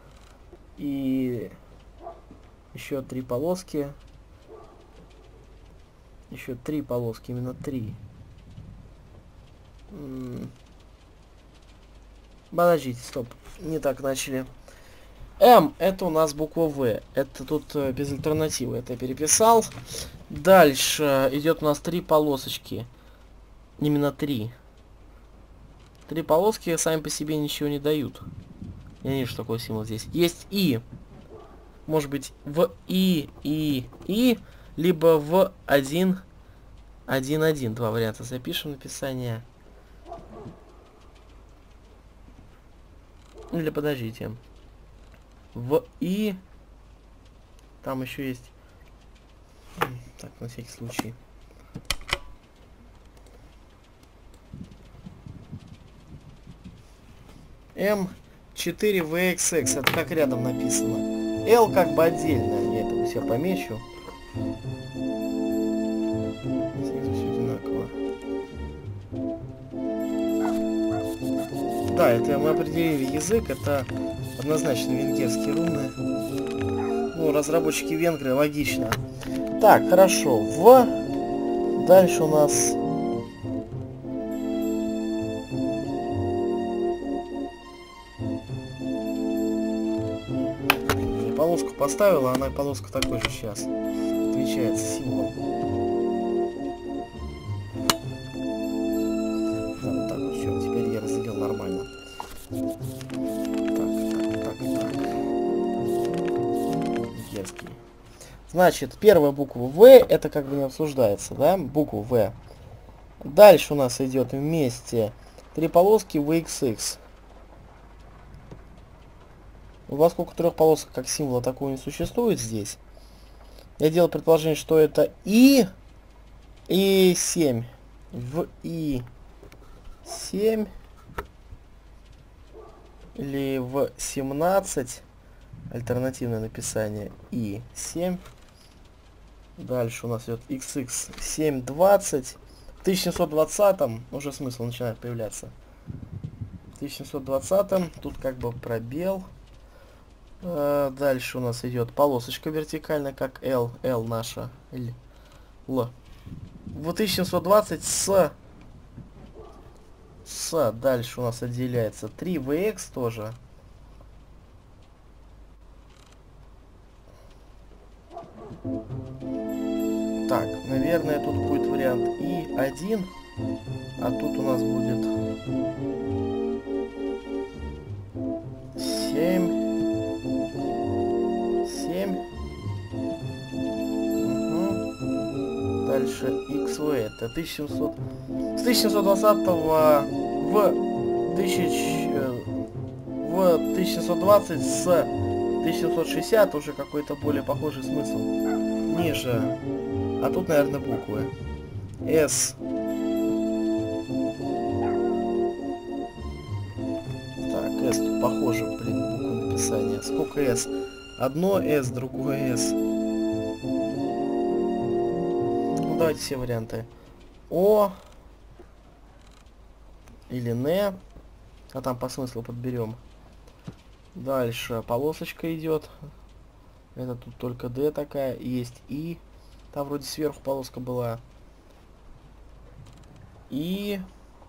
И еще три полоски. Еще три полоски, именно три. М-м. Подождите, стоп. Не так начали. М это у нас буква В. Это тут э, без альтернативы. Это я переписал. Дальше идет у нас три полосочки. Именно три. Три полоски сами по себе ничего не дают. Я не вижу, что такой символ здесь. Есть И. Может быть в И, И, И. Либо в один, один, один. Два варианта. Запишем написание. Или подождите. В И. Там еще есть. Так, на всякий случай. М четыре В Х Х. Это как рядом написано. L как бы отдельно. Я это у себя помечу. Снизу все одинаково. Да, это мы определили язык. Это однозначно венгерские руны. Ну, разработчики венгры, логично. Так, хорошо. В. Дальше у нас... Полоску поставила, она полоска такой же сейчас. Отвечается символ. Да, вот так вот, все, теперь я разделил нормально. Так, так, так, так. Венгерский. Значит, первая буква В, это как бы не обсуждается, да? Буква В. Дальше у нас идет вместе три полоски В Х Х. Поскольку трех полосок как символа такого не существует здесь, я делал предположение, что это И, И семь. В И семь. Или в семнадцать. Альтернативное написание И семь. Дальше у нас идет Х Х семь двадцать. В тысяча семьсот двадцатом уже смысл начинает появляться. В тысяча семьсот двадцатом тут как бы пробел. Дальше у нас идет полосочка вертикальная, как L, L наша, L, L. В тысяча семьсот двадцать с, с, дальше у нас отделяется три В Х тоже. Так, наверное, тут будет вариант И один, а тут у нас будет семь. Дальше Х В это тысяча семьсот. С тысяча семьсот двадцатого в, тысяч, в тысяча семьсот двадцать с тысяча семьсот шестьдесят уже какой-то более похожий смысл. Ниже. А тут, наверное, буквы. С. Так, С тут похоже, блин, буквы написания. Сколько С? Одно С, другое С. Давайте все варианты. О или Н. А там по смыслу подберем. Дальше полосочка идет. Это тут только Д такая. Есть И. Там вроде сверху полоска была. И.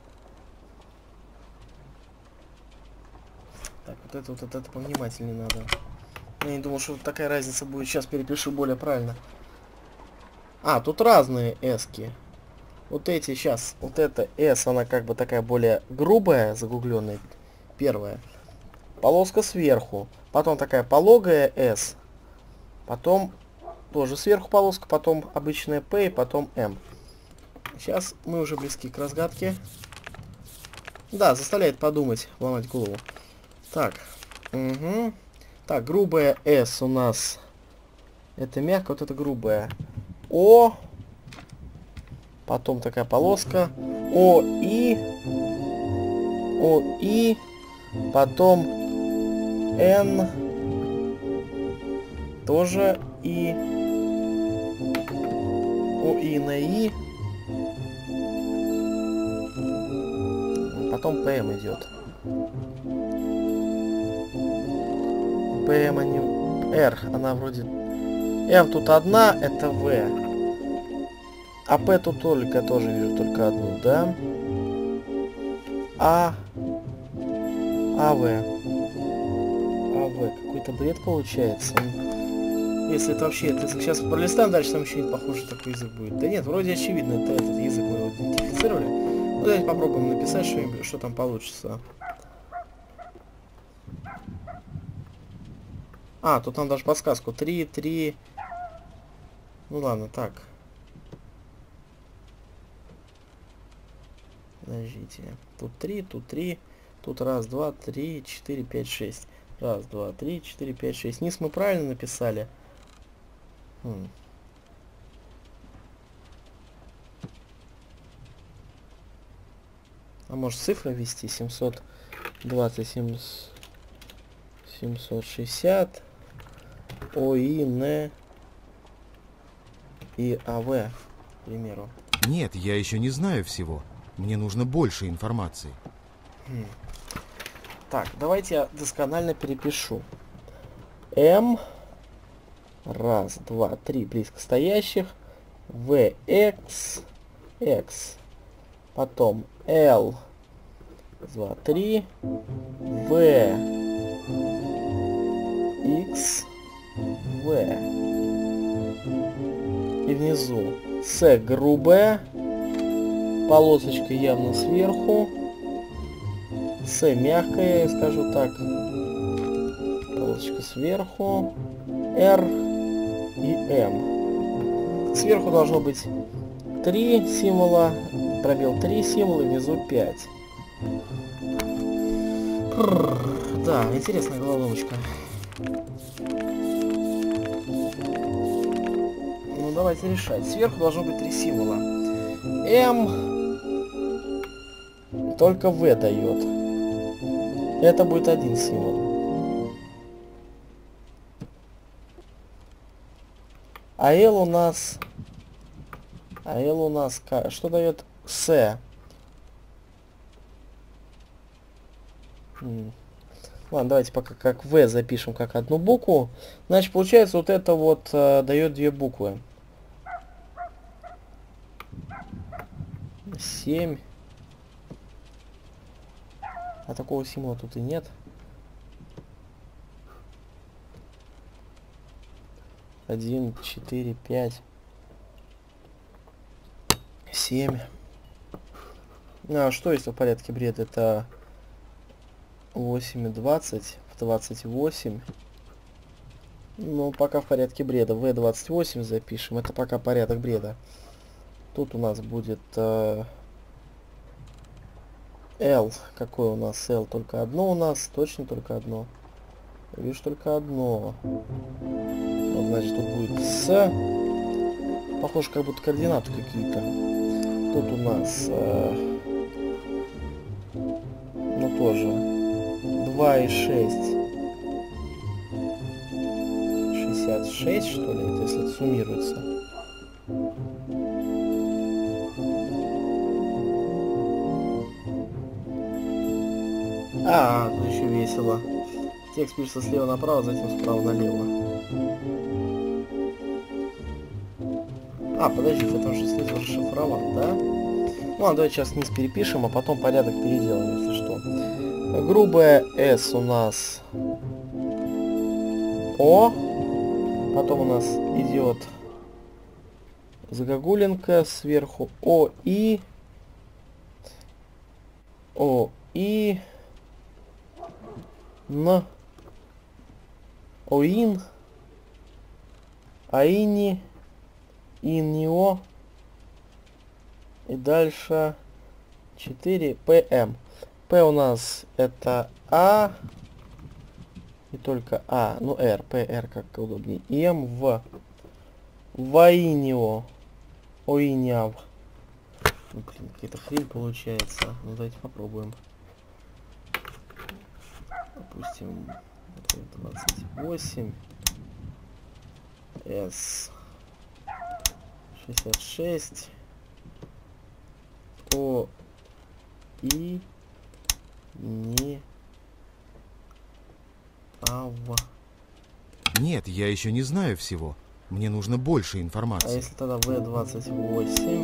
Так, вот это вот, вот это повнимательнее надо. Я не думал, что такая разница будет. Сейчас перепишу более правильно. А, тут разные эски. Вот эти сейчас, вот эта S, она как бы такая более грубая, загугленная, первая. Полоска сверху. Потом такая пологая S. Потом тоже сверху полоска, потом обычная P и потом M. Сейчас мы уже близки к разгадке. Да, заставляет подумать, ломать голову. Так. Угу. Так, грубая S у нас. Это мягко, вот это грубая. О. Потом такая полоска. О, И. О, И. Потом Н. Тоже И. О, И на И. Потом ПМ идет. ПМ, а не R. Она вроде... М тут одна, это В. А П тут только, тоже вижу только одну, да? А... АВ. АВ. Какой-то бред получается. Если это вообще... Это, сейчас пролистаем дальше, там еще похоже такой язык будет. Да нет, вроде очевидно, это этот язык мы его идентифицировали. Ну, давайте попробуем написать, что, что там получится. А, тут нам даже подсказку. три, три... Ну ладно, так. Подождите. Тут три, тут три. Тут раз, два, три, четыре, пять, шесть. Раз, два, три, четыре, пять, шесть. Низ мы правильно написали. Хм. А может цифры ввести? семьсот двадцать, семьсот шестьдесят. ОИ, Н и АВ, к примеру. Нет, я еще не знаю всего. Мне нужно больше информации. Хм. Так, давайте я досконально перепишу. М. Раз, два, три близкостоящих. В, X. X. Потом L. Два, три. В. X. В. И внизу С грубая. Полосочка явно сверху. С мягкая, я скажу так. Полосочка сверху. R и М. Сверху должно быть три символа. Пробел три символа, внизу пять. Да, интересная головоломочка. Ну давайте решать. Сверху должно быть три символа. М только В дает. Это будет один символ. А L у нас... А L у нас... Что дает С? М. Ладно, давайте пока как В запишем как одну букву. Значит, получается, вот это вот э, дает две буквы. семь. А такого символа тут и нет. один, четыре, пять, семь. А что если в порядке бреда? Это восемь и двадцать. В двадцать восемь. Ну, пока в порядке бреда. В двадцать восемь запишем. Это пока порядок бреда. Тут у нас будет э, L. Какое у нас L? Только одно у нас. Точно только одно. Я вижу только одно. Вот, значит, тут будет С. Похоже, как будто координаты какие-то. Тут у нас... Э, ну, тоже. два и шесть. шестьдесят шесть, что ли? Это если это суммируется. А, тут еще весело. Текст пишется слева направо, затем справа налево. А, подождите, это уже снизу расшифровал, да? Ну ладно, давайте сейчас вниз перепишем, а потом порядок переделаем, если что. Грубая S у нас О. Потом у нас идет загогулинка сверху О И. О И. Н. Оин. Аини. Иньо. И дальше четыре ПМ. П у нас это А. И только А. Ну, Р. П, Р как удобнее. М, В. Ваинио. Оиняв. Ну, блин, какая-то хрень получается. Ну, давайте попробуем. Допустим, двадцать восемь. С. шестьдесят шесть. О. И. Не. Ав. Нет, я еще не знаю всего. Мне нужно больше А информации. если тогда вэ двадцать восемь,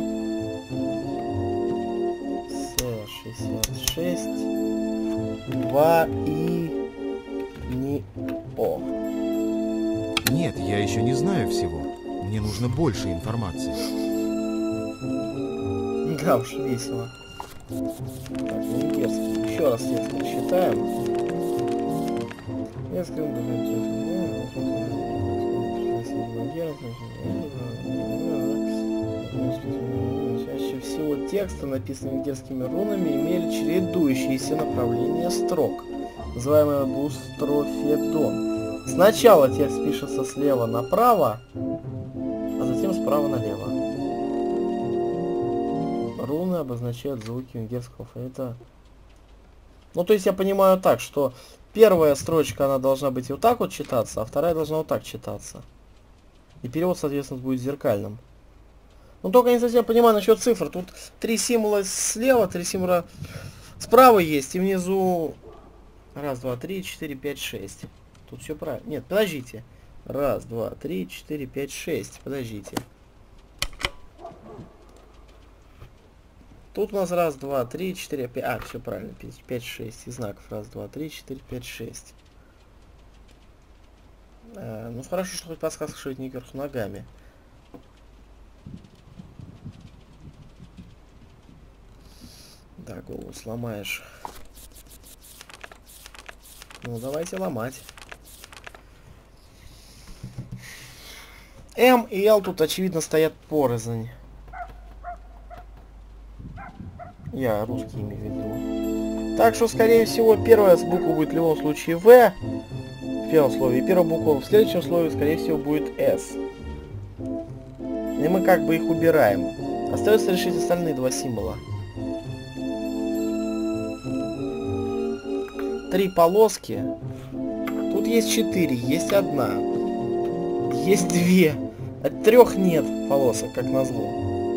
эс шестьдесят шесть, два и не о. Нет, я еще не знаю всего. Мне нужно больше информации. Да уж, весело. Так, венгерский. Еще раз текст прочитаем. Чаще всего тексты, написанные венгерскими рунами, имели чередующиеся направления строк, называемые бустрофедон. Сначала текст пишется слева направо, а затем справа налево. Руны обозначают звуки венгерского алфавита. Ну, то есть я понимаю так, что первая строчка, она должна быть вот так вот читаться, а вторая должна вот так читаться. И перевод, соответственно, будет зеркальным. Ну, только не совсем понимаю насчет цифр. Тут три символа слева, три символа справа есть, и внизу раз, два, три, четыре, пять, шесть. Тут все правильно. Нет, подождите. Раз, два, три, четыре, пять, шесть. Подождите. Тут у нас раз, два, три, четыре, пять. А, все правильно. пять, шесть. И знаков. Раз, два, три, четыре, пять, шесть. А, ну хорошо, что хоть подсказка, что это не кверху ногами. Да, голову сломаешь. Ну, давайте ломать. М и Л тут, очевидно, стоят порознь. Я русский имею в виду. Так что, скорее всего, первая буква будет в любом случае В. В первом слове. И первая буква в следующем слове, скорее всего, будет С. И мы как бы их убираем. Остается решить остальные два символа. Три полоски. Тут есть четыре, есть одна. Есть две. От трех нет полосок, как назло.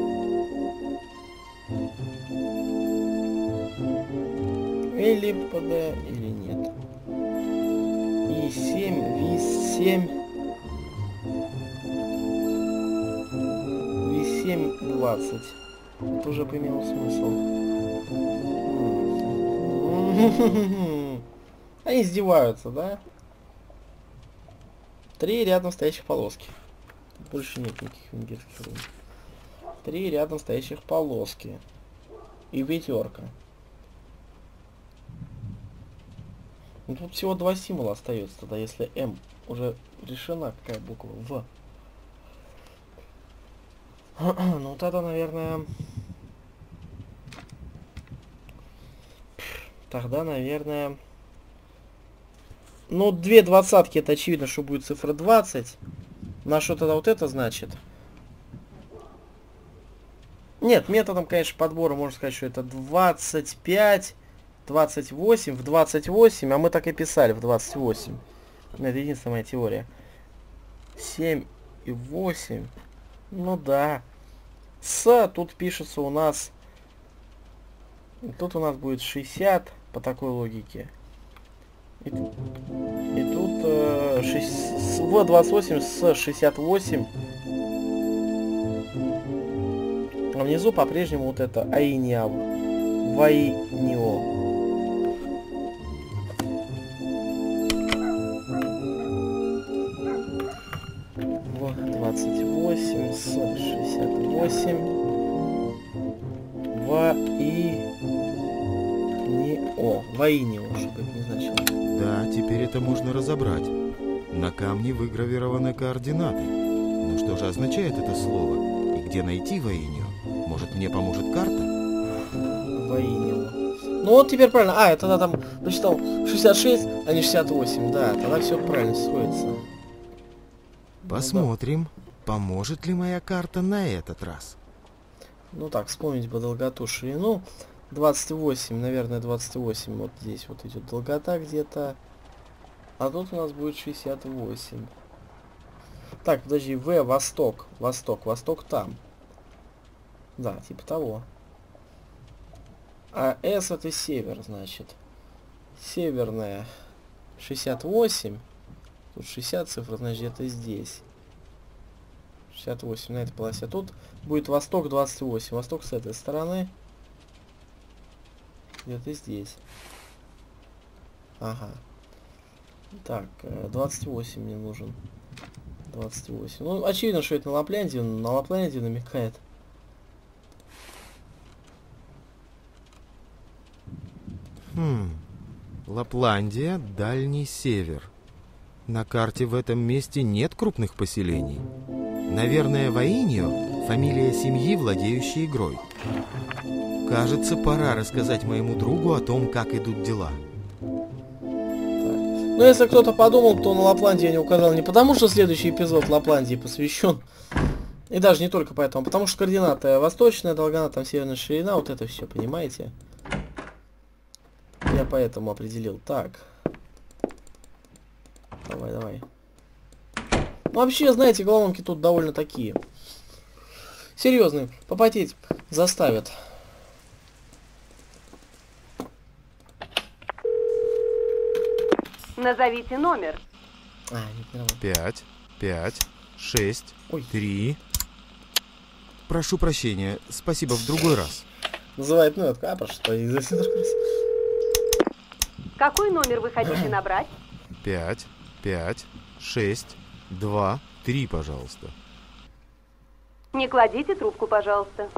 Или ПД, или нет. И семь, ВИС семь. ВИС семь, двадцать. Это уже поимело смысл. Они издеваются, да? Три рядом стоящих полоски. Тут больше нет никаких венгерских рун. Три рядом стоящих полоски. И пятерка. Ну, тут всего два символа остается тогда, если М уже решена, какая буква В. Ну тогда, наверное... Тогда, наверное... Ну, две двадцатки, это очевидно, что будет цифра двадцать. На что тогда вот это значит? Нет, методом, конечно, подбора можно сказать, что это двадцать пять, двадцать восемь, в двадцать восемь, а мы так и писали в двадцать восемь. Это единственная моя теория. семь и восемь. Ну да. С тут пишется у нас... Тут у нас будет шестьдесят по такой логике. И, и тут э, шесть, в двадцать восемь с шестьдесят восемь. А внизу по-прежнему вот это Аиниав. Вайнио. В двадцать восемь с шестьдесят восемь. Ва и не о. Ваинио, чтобы это не значило. Да, теперь это можно разобрать. На камне выгравированы координаты. Но что же означает это слово? И где найти Ваинио? Может, мне поможет карта? Ваинио. Ну вот теперь правильно. А, я тогда там прочитал шестьдесят шесть, а не шестьдесят восемь. Да, тогда все правильно сходится. Посмотрим, поможет ли моя карта на этот раз. Ну так, вспомнить бы долготу, ширину. двадцать восемь, наверное, двадцать восемь. Вот здесь вот идет долгота где-то. А тут у нас будет шестьдесят восемь. Так, подожди, В, восток. Восток, восток там. Да, типа того. А С это север, значит. Северная шестьдесят восемь. Тут шестьдесят цифр, значит где-то здесь. шестьдесят восемь на этой полосе. Тут будет восток двадцать восемь. Восток с этой стороны. Где-то здесь. Ага. Так, двадцать восемь мне нужен. двадцать восемь. Ну, очевидно, что это на Лапландию. На Лапландию намекает. Хм. Лапландия, Дальний Север. На карте в этом месте нет крупных поселений. Наверное, Ваиньо — фамилия семьи, владеющей игрой. Кажется, пора рассказать моему другу о том, как идут дела. Ну, если кто-то подумал, то на Лапландии я не указал не потому, что следующий эпизод Лапландии посвящен. И даже не только поэтому. Потому что координаты восточная долгота, там северная ширина, вот это все, понимаете? Я поэтому определил. Так. Давай, давай. Ну, вообще, знаете, головоломки тут довольно такие. Серьезные. Попотеть заставят. Назовите номер. А, не понял. Пять, пять, шесть, Ой. три. Прошу прощения, спасибо в другой раз. Называет, ну, это капа, что и за Какой номер вы хотите набрать? Пять, пять, шесть, два, три, пожалуйста. Не кладите трубку, пожалуйста.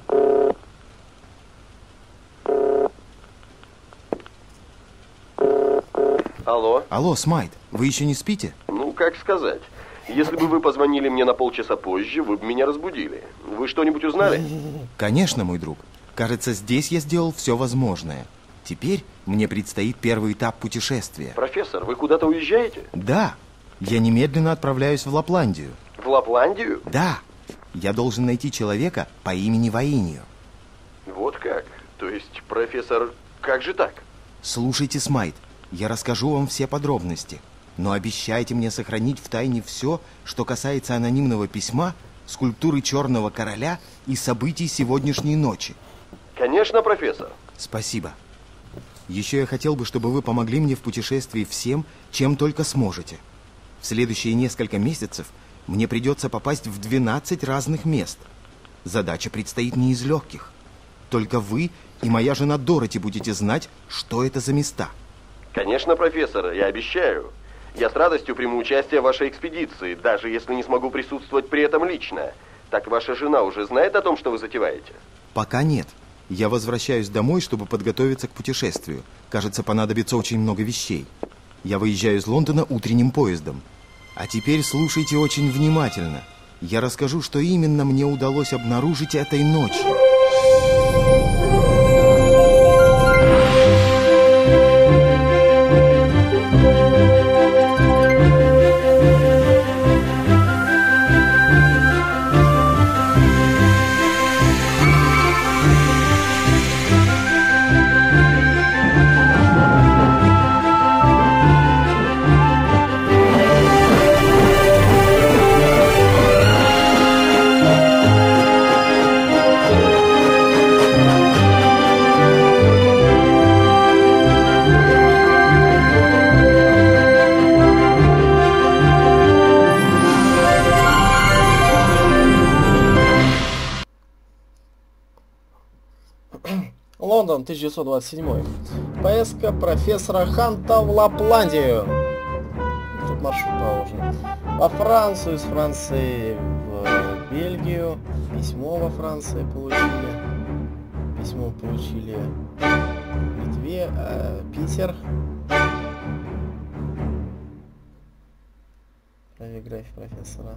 Алло? Алло, Смайт, вы еще не спите? Ну, как сказать. Если бы вы позвонили мне на полчаса позже, вы бы меня разбудили. Вы что-нибудь узнали? Конечно, мой друг. Кажется, здесь я сделал все возможное. Теперь мне предстоит первый этап путешествия. Профессор, вы куда-то уезжаете? Да, я немедленно отправляюсь в Лапландию. В Лапландию? Да, я должен найти человека по имени Ваиньо. Вот как? То есть, профессор, как же так? Слушайте, Смайт, я расскажу вам все подробности, но обещайте мне сохранить в тайне все, что касается анонимного письма, скульптуры Черного Короля и событий сегодняшней ночи. Конечно, профессор. Спасибо. Еще я хотел бы, чтобы вы помогли мне в путешествии всем, чем только сможете. В следующие несколько месяцев мне придется попасть в двенадцать разных мест. Задача предстоит не из легких. Только вы и моя жена Дороти будете знать, что это за места. Конечно, профессор, я обещаю. Я с радостью приму участие в вашей экспедиции, даже если не смогу присутствовать при этом лично. Так ваша жена уже знает о том, что вы затеваете? Пока нет. Я возвращаюсь домой, чтобы подготовиться к путешествию. Кажется, понадобится очень много вещей. Я выезжаю из Лондона утренним поездом. А теперь слушайте очень внимательно. Я расскажу, что именно мне удалось обнаружить этой ночью. Лондон, тысяча девятьсот двадцать седьмой. Поездка профессора Ханта в Лапландию. Тут маршрут положен. Во Францию, из Франции в Бельгию. Письмо во Франции получили. Письмо получили в Литве. Э, Питер. Биография профессора.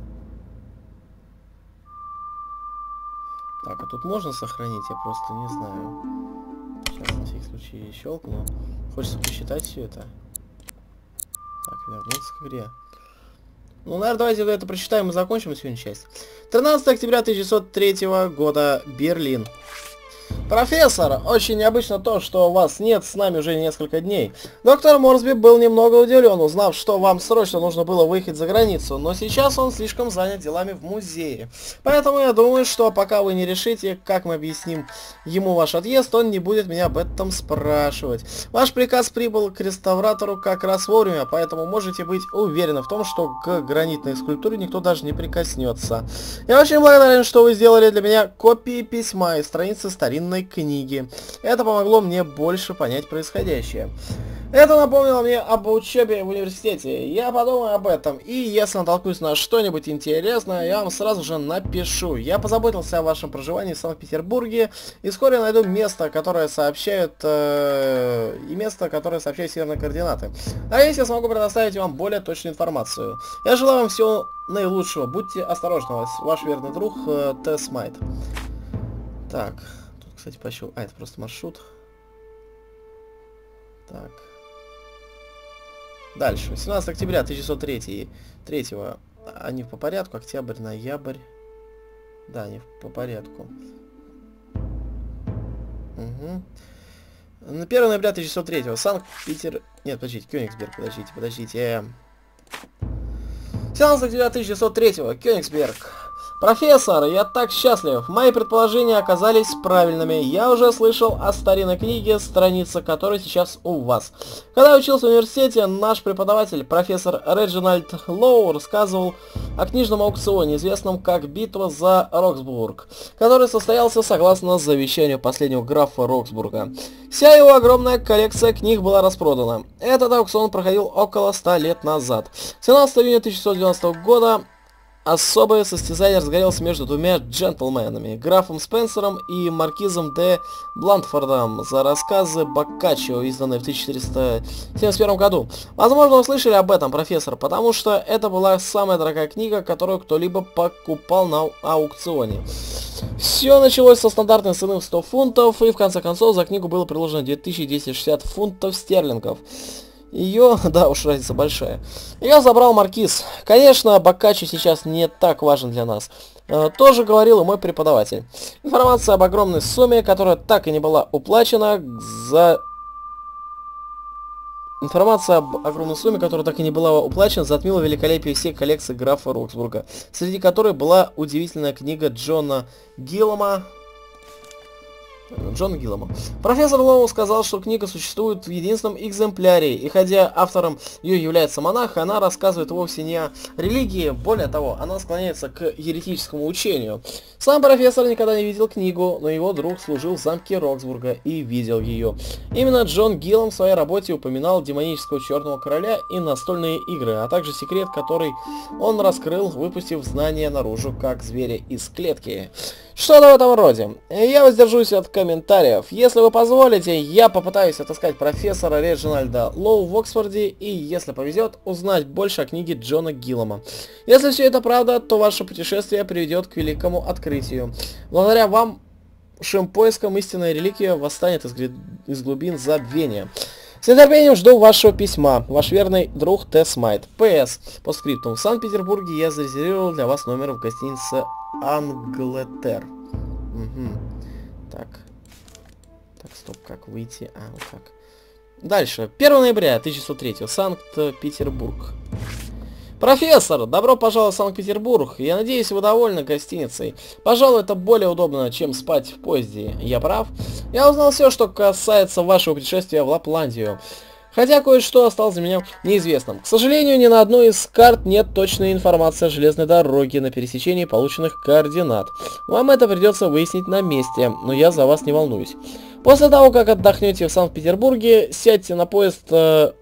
Так, а тут можно сохранить? Я просто не знаю. Сейчас на всякий случай щелкну. Хочется посчитать все это. Так, вернуться к игре. Ну, наверное, давайте это прочитаем и закончим сегодня часть. тринадцатое октября тысяча девятьсот третьего года. Берлин. Профессор, очень необычно то, что вас нет с нами уже несколько дней. Доктор Морсби был немного удивлен, узнав, что вам срочно нужно было выехать за границу, но сейчас он слишком занят делами в музее. Поэтому я думаю, что пока вы не решите, как мы объясним ему ваш отъезд, он не будет меня об этом спрашивать. Ваш приказ прибыл к реставратору как раз вовремя, поэтому можете быть уверены в том, что к гранитной скульптуре никто даже не прикоснется. Я очень благодарен, что вы сделали для меня копии письма и страницы старинной книги. Это помогло мне больше понять происходящее. Это напомнило мне об учебе в университете. Я подумаю об этом, и если натолкнусь на что-нибудь интересное, я вам сразу же напишу. Я позаботился о вашем проживании в Санкт-Петербурге, и вскоре найду место, которое сообщает... Э, и место, которое сообщает северные координаты. А если я смогу предоставить вам более точную информацию. Я желаю вам всего наилучшего. Будьте осторожны, ваш верный друг э, Т. Смайт. Так... Кстати, пощу... А, это просто маршрут. Так. Дальше. семнадцатого октября тысяча девятьсот третьего. Они по порядку. Октябрь, ноябрь. Да, они по порядку. Угу. первого ноября тысяча девятьсот третьего. Санкт-Петер... Нет, подождите. Кёнигсберг. Подождите, подождите. семнадцатого октября тысяча девятьсот третьего. Кёнигсберг. Профессор, я так счастлив. Мои предположения оказались правильными. Я уже слышал о старинной книге, страница которой сейчас у вас. Когда я учился в университете, наш преподаватель, профессор Реджинальд Лоу, рассказывал о книжном аукционе, известном как «Битва за Роксбург», который состоялся согласно завещанию последнего графа Роксбурга. Вся его огромная коллекция книг была распродана. Этот аукцион проходил около ста лет назад. семнадцатого июня тысяча шестьсот девяностого года особое состязание разгорелось между двумя джентльменами, графом Спенсером и маркизом де Блантфордом, за рассказы Боккаччо, изданные в тысяча четыреста семьдесят первом году. Возможно, вы слышали об этом, профессор, потому что это была самая дорогая книга, которую кто-либо покупал на аукционе. Все началось со стандартной цены в сто фунтов, и в конце концов за книгу было предложено две тысячи двести шестьдесят фунтов стерлингов. Ее, да уж, разница большая. Ее забрал маркиз. Конечно, Боккаччо сейчас не так важен для нас. Э, тоже говорил и мой преподаватель. Информация об огромной сумме, которая так и не была уплачена за... Информация об огромной сумме, которая так и не была уплачена, затмила великолепие всей коллекции графа Роксбурга, среди которой была удивительная книга Джона Гиллама. Джон Гиллама. Профессор Лоу сказал, что книга существует в единственном экземпляре, и хотя автором ее является монах, она рассказывает вовсе не о религии, более того, она склоняется к еретическому учению. Сам профессор никогда не видел книгу, но его друг служил в замке Роксбурга и видел ее. Именно Джон Гиллам в своей работе упоминал демонического черного короля и настольные игры, а также секрет, который он раскрыл, выпустив знания наружу, как зверя из клетки. Что-то в этом роде. Я воздержусь от комментариев. Если вы позволите, я попытаюсь отыскать профессора Реджинальда Лоу в Оксфорде и, если повезет, узнать больше о книге Джона Гиллама. Если все это правда, то ваше путешествие приведет к великому открытию. Благодаря вам, вашим поискам истинная реликвия восстанет из, из глубин забвения. С нетерпением жду вашего письма. Ваш верный друг Т. Смайт. П С. По скрипту. В Санкт-Петербурге я зарезервировал для вас номер в гостинице Англетер. Угу. Так. Так, стоп, как выйти? А, вот так. Дальше. первого ноября тысяча девятьсот третьего. Санкт-Петербург. Профессор, добро пожаловать в Санкт-Петербург. Я надеюсь, вы довольны гостиницей. Пожалуй, это более удобно, чем спать в поезде. Я прав? Я узнал все, что касается вашего путешествия в Лапландию. Хотя кое-что осталось для меня неизвестным. К сожалению, ни на одной из карт нет точной информации о железной дороге на пересечении полученных координат. Вам это придется выяснить на месте, но я за вас не волнуюсь. После того, как отдохнете в Санкт-Петербурге, сядьте на поезд э,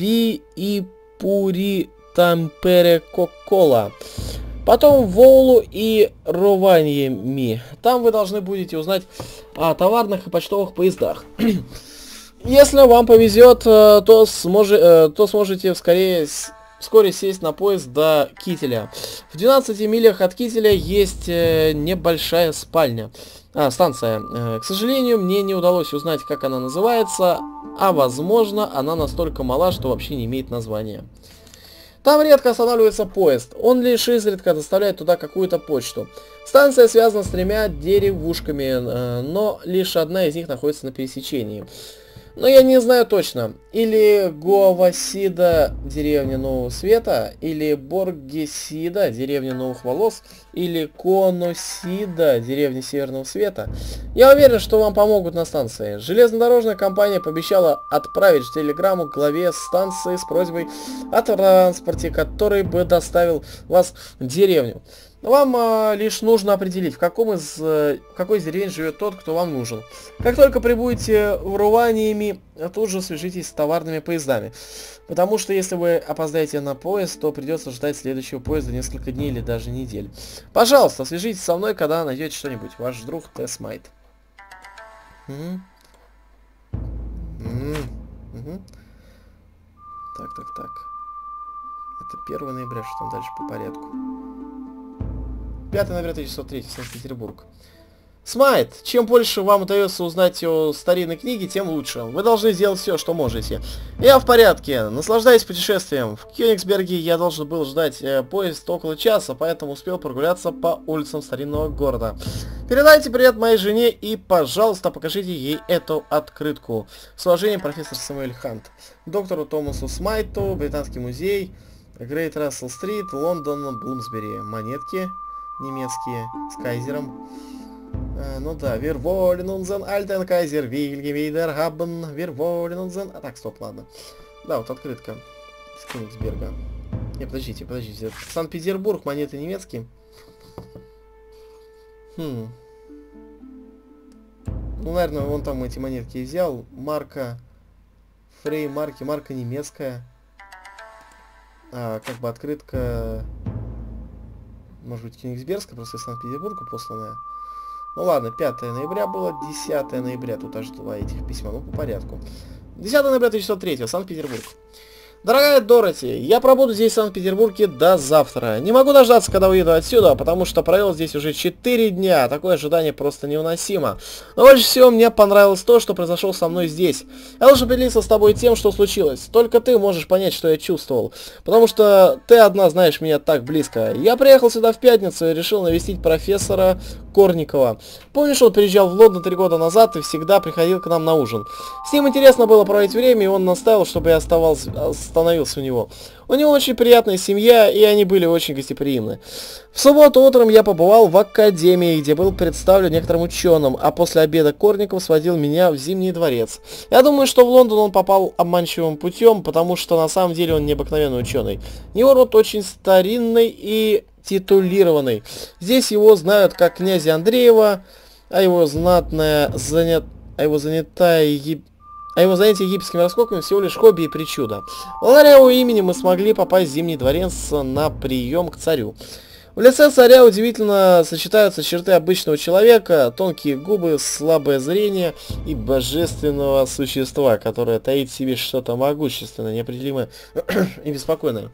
Ви-И-Пури... Тампере-Кокола. Потом в Воулу и Рованьеми. Там вы должны будете узнать о товарных и почтовых поездах. Если вам повезет, то, сможе, то сможете скорее, вскоре сесть на поезд до Кителя. В двенадцати милях от Кителя есть небольшая спальня. А, станция. К сожалению, мне не удалось узнать, как она называется, а возможно, она настолько мала, что вообще не имеет названия. Там редко останавливается поезд, он лишь изредка доставляет туда какую-то почту. Станция связана с тремя деревушками, но лишь одна из них находится на пересечении. Но я не знаю точно. Или Гуавасида, деревня Нового Света, или Боргесида, деревня Новых Волос, или Коносида, деревня Северного Света. Я уверен, что вам помогут на станции. Железнодорожная компания пообещала отправить телеграмму главе станции с просьбой о транспорте, который бы доставил вас в деревню. Вам а, лишь нужно определить, в, каком из, в какой из деревень живет тот, кто вам нужен. Как только прибудете в Руваниями, тут же свяжитесь с товарными поездами. Потому что если вы опоздаете на поезд, то придется ждать следующего поезда несколько дней или даже недель. Пожалуйста, свяжитесь со мной, когда найдете что-нибудь. Ваш друг Тесс Майт. Угу. Угу. Угу. Так, так, так. Это первое ноября, что там дальше по порядку. пятое ноября тысяча девятьсот третьего, Санкт-Петербург. Смайт, чем больше вам удается узнать о старинной книге, тем лучше. Вы должны сделать все, что можете. Я в порядке, наслаждаюсь путешествием. В Кёнигсберге я должен был ждать э, поезд около часа, поэтому успел прогуляться по улицам старинного города. Передайте привет моей жене и, пожалуйста, покажите ей эту открытку. С уважением, профессор Сэмюэль Хант. Доктору Томасу Смайту, Британский музей, Грейт Рассел Стрит, Лондон, Блумсбери. Монетки немецкие с кайзером. А, ну да, wir wollen unseren alten Kaiser wieder haben, wir wollen unseren... А так, стоп, ладно. Да, вот открытка с Кёнигсберга. Не, подождите, подождите. Санкт-Петербург, монеты немецкие. Хм. Ну, наверное, вон там эти монетки и взял. Марка, фрей марки, марка немецкая. А, как бы открытка... Может быть, Кёнигсбергская, просто из Санкт-Петербурга посланная. Ну ладно, пятое ноября было, десятое ноября, тут аж два этих письма, ну по порядку. десятое ноября тысяча девятьсот третьего, Санкт-Петербург. Дорогая Дороти, я пробуду здесь в Санкт-Петербурге до завтра. Не могу дождаться, когда уеду отсюда, потому что провел здесь уже четыре дня. Такое ожидание просто невыносимо. Но больше всего мне понравилось то, что произошло со мной здесь. Я должен поделиться с тобой тем, что случилось. Только ты можешь понять, что я чувствовал. Потому что ты одна знаешь меня так близко. Я приехал сюда в пятницу и решил навестить профессора Корникова. Помнишь, он приезжал в Лондон три года назад и всегда приходил к нам на ужин. С ним интересно было проводить время, и он настаивал, чтобы я оставался... остановился у него. У него очень приятная семья, и они были очень гостеприимны. В субботу утром я побывал в академии, где был представлен некоторым ученым, а после обеда Корников сводил меня в Зимний дворец. Я думаю, что в Лондон он попал обманчивым путем, потому что на самом деле он необыкновенный ученый. Его род очень старинный и титулированный. Здесь его знают как князя Андреева, а его знатная занят... а его занятая еп... А его занятие египетскими раскопками всего лишь хобби и причуда. Благодаря его имени мы смогли попасть в Зимний дворец на прием к царю. В лице царя удивительно сочетаются черты обычного человека, тонкие губы, слабое зрение и божественного существа, которое таит в себе что-то могущественное, неопределимое и беспокойное.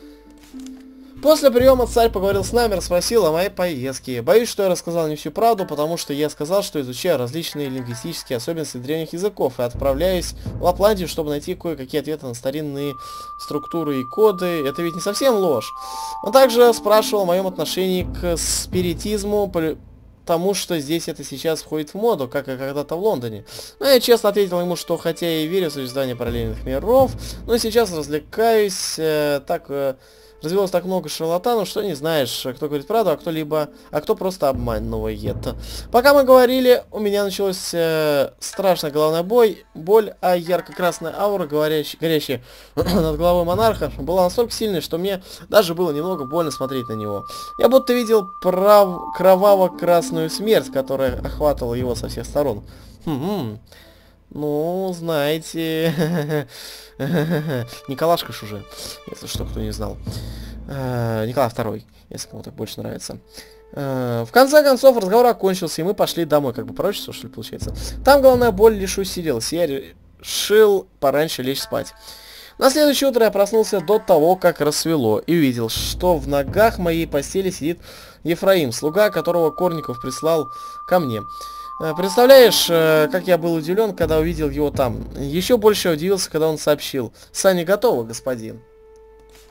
После приема царь поговорил с нами, расспросил о моей поездке. Боюсь, что я рассказал не всю правду, потому что я сказал, что изучаю различные лингвистические особенности древних языков и отправляюсь в Лапландию, чтобы найти кое-какие ответы на старинные структуры и коды. Это ведь не совсем ложь. Он также спрашивал о моем отношении к спиритизму, потому что здесь это сейчас входит в моду, как и когда-то в Лондоне. Но я честно ответил ему, что хотя я и верю в существование параллельных миров, но сейчас развлекаюсь э, так... Э, Развелось так много шарлатанов, что не знаешь, кто говорит правду, а кто либо, а кто просто обманывает. Пока мы говорили, у меня началась э, страшная головная боль, боль, а ярко-красная аура, говорящая, горящая над головой монарха, была настолько сильной, что мне даже было немного больно смотреть на него. Я будто видел прав... кроваво-красную смерть, которая охватывала его со всех сторон. Хм-хм. Ну, знаете, Николашка ж уже, если что, кто не знал. Николай второй, если кому-то больше нравится. В конце концов, разговор окончился, и мы пошли домой, как бы пророчество, что ли, получается. Там головная боль лишь усилилась, и я решил пораньше лечь спать. На следующее утро я проснулся до того, как рассвело, и увидел, что в ногах моей постели сидит Ефраим, слуга, которого Корников прислал ко мне. Представляешь, как я был удивлен, когда увидел его там. Еще больше удивился, когда он сообщил: «Сани готовы, господин».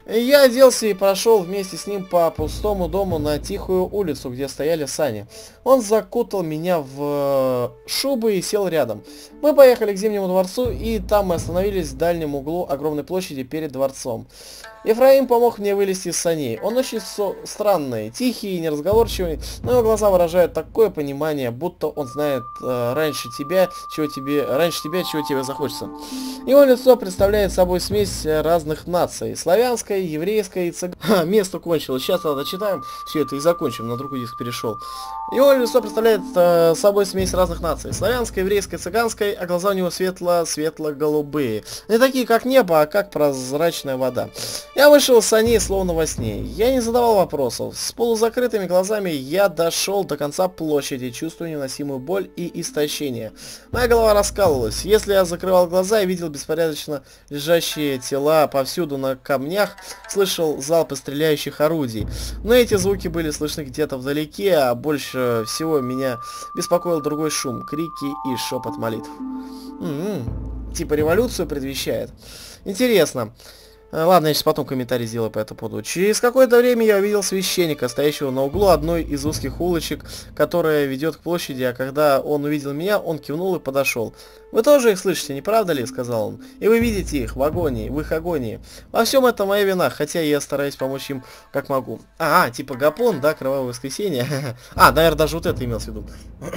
Я оделся и прошел вместе с ним по пустому дому на тихую улицу, где стояли сани. Он закутал меня в шубы и сел рядом. Мы поехали к Зимнему дворцу, и там мы остановились в дальнем углу огромной площади перед дворцом. Ефраим помог мне вылезти из саней. Он очень странный, тихий и неразговорчивый, но его глаза выражают такое понимание, будто он знает э, раньше тебя, чего тебе, раньше тебя, чего тебе захочется. Его лицо представляет собой смесь разных наций. Славянской, еврейской и цыганской. Место кончилось. Сейчас дочитаем все это и закончим. На другой диск перешел. Его лицо представляет э, собой смесь разных наций. Славянской, еврейской, цыганской, а глаза у него светло-светло-голубые. Не такие, как небо, а как прозрачная вода. Я вышел с саней словно во сне. Я не задавал вопросов. С полузакрытыми глазами я дошел до конца площади, чувствуя невыносимую боль и истощение. Моя голова раскалывалась. Если я закрывал глаза и видел беспорядочно лежащие тела повсюду на камнях, слышал залпы стреляющих орудий. Но эти звуки были слышны где-то вдалеке, а больше всего меня беспокоил другой шум, крики и шепот молитв. М-м-м, типа революцию предвещает. Интересно. Ладно, я сейчас потом комментарий сделаю по этому поводу. Через какое-то время я увидел священника, стоящего на углу одной из узких улочек, которая ведет к площади, а когда он увидел меня, он кивнул и подошел. «Вы тоже их слышите, не правда ли?» — сказал он. «И вы видите их в агонии, в их агонии. Во всем это моя вина, хотя я стараюсь помочь им как могу». А, типа Гапон, да, Кровавое воскресенье. А, наверное, даже вот это имелось в виду.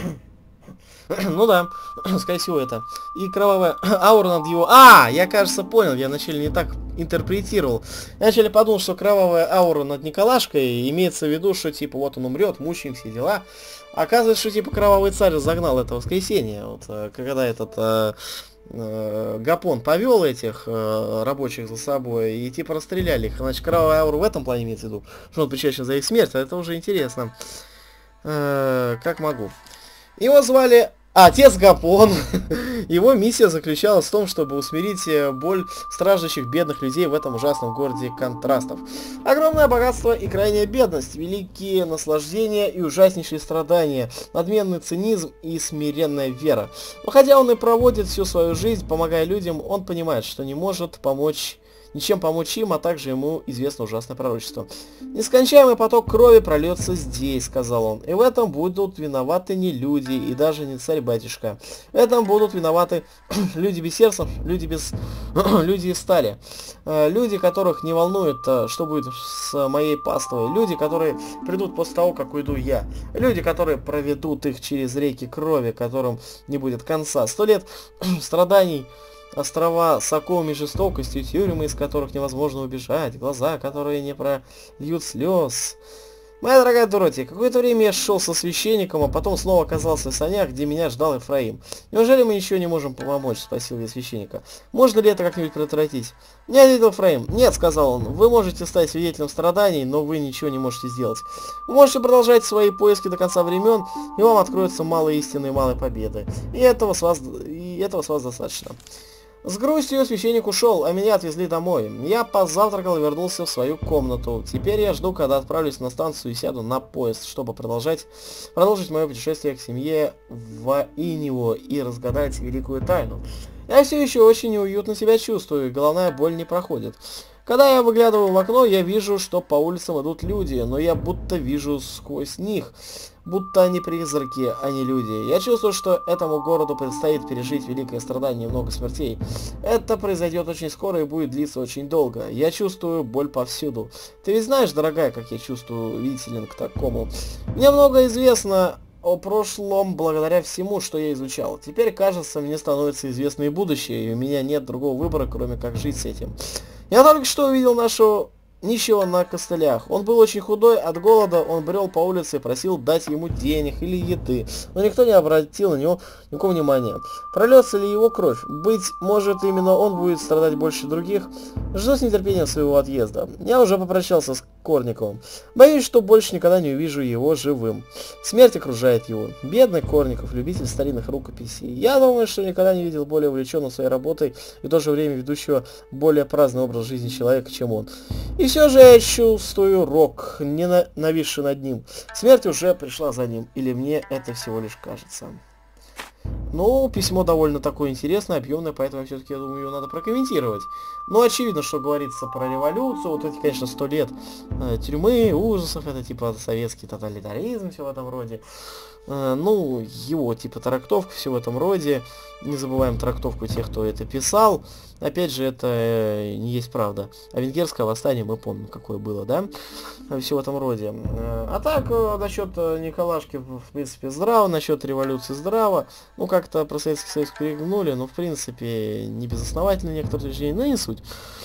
Ну да, скорее всего это. И кровавая аура над его... А, я, кажется, понял, я вначале не так интерпретировал. Я вначале подумал, что кровавая аура над Николашкой имеется в виду, что типа вот он умрет, мучаем, все дела. А оказывается, что типа кровавый царь загнал это воскресенье. Вот когда этот... э, э, Гапон повел этих э, рабочих за собой и типа расстреляли их. Значит, кровавая аура в этом плане имеется в виду, что он причастен за их смерть, а это уже интересно. Э, как могу. Его звали... Отец Гапон. Его миссия заключалась в том, чтобы усмирить боль страждущих бедных людей в этом ужасном городе контрастов. Огромное богатство и крайняя бедность, великие наслаждения и ужаснейшие страдания, надменный цинизм и смиренная вера. Но хотя он и проводит всю свою жизнь, помогая людям, он понимает, что не может помочь... ничем помочь им, а также ему известно ужасное пророчество. «Нескончаемый поток крови прольется здесь», — сказал он, — «и в этом будут виноваты не люди, и даже не царь-батюшка. В этом будут виноваты люди без сердца, люди без... люди из стали, люди, которых не волнует, что будет с моей паствой, люди, которые придут после того, как уйду я, люди, которые проведут их через реки крови, которым не будет конца, сто лет страданий, острова с оковами жестокостью, тюрьмы, из которых невозможно убежать, глаза, которые не прольют слез. Моя дорогая Дороти, какое-то время я шел со священником, а потом снова оказался в санях, где меня ждал Ефраим. Неужели мы ничего не можем помочь? Спросил я священника. Можно ли это как-нибудь предотвратить? Не ответил Ефраим. Нет, сказал он, вы можете стать свидетелем страданий, но вы ничего не можете сделать. Вы можете продолжать свои поиски до конца времен, и вам откроются малые истины и малые победы. И этого с вас, и этого с вас достаточно. С грустью священник ушел, а меня отвезли домой. Я позавтракал и вернулся в свою комнату. Теперь я жду, когда отправлюсь на станцию и сяду на поезд, чтобы продолжать, продолжить мое путешествие к семье в Инево и разгадать великую тайну. Я все еще очень неуютно себя чувствую, головная боль не проходит. Когда я выглядываю в окно, я вижу, что по улицам идут люди, но я будто вижу сквозь них, будто они призраки, а не люди. Я чувствую, что этому городу предстоит пережить великое страдание и много смертей. Это произойдет очень скоро и будет длиться очень долго. Я чувствую боль повсюду. Ты ведь знаешь, дорогая, как я чувствую Витилинг к такому. Мне много известно о прошлом благодаря всему, что я изучал. Теперь, кажется, мне становится известно и будущее, и у меня нет другого выбора, кроме как жить с этим. Я только что увидел нашего нищего на костылях. Он был очень худой, от голода он брел по улице и просил дать ему денег или еды, но никто не обратил на него никакого внимания. Прольется ли его кровь? Быть может, именно он будет страдать больше других? Жду с нетерпением своего отъезда. Я уже попрощался с Корниковым. Боюсь, что больше никогда не увижу его живым. Смерть окружает его. Бедный Корников, любитель старинных рукописей. Я думаю, что никогда не видел более увлеченного своей работой и в то же время ведущего более праздный образ жизни человека, чем он. И все же я чувствую рок, не на... нависший над ним. Смерть уже пришла за ним, или мне это всего лишь кажется. Ну, письмо довольно такое интересное, объемное, поэтому все-таки, я думаю, ее надо прокомментировать. Ну, очевидно, что говорится про революцию. Вот эти, конечно, сто лет э, тюрьмы, ужасов, это типа советский тоталитаризм, все в этом роде. Э, ну, его типа трактовка, все в этом роде. Не забываем трактовку тех, кто это писал. Опять же, это э, не есть правда. А венгерское восстание мы помним, какое было, да? Все в этом роде. Э, а так, э, насчет Николашки, в принципе, здраво, насчет революции здраво. Ну, как-то про Советский Союз перегнули, но, в принципе, не безосновательно некоторые утверждения, но не суть.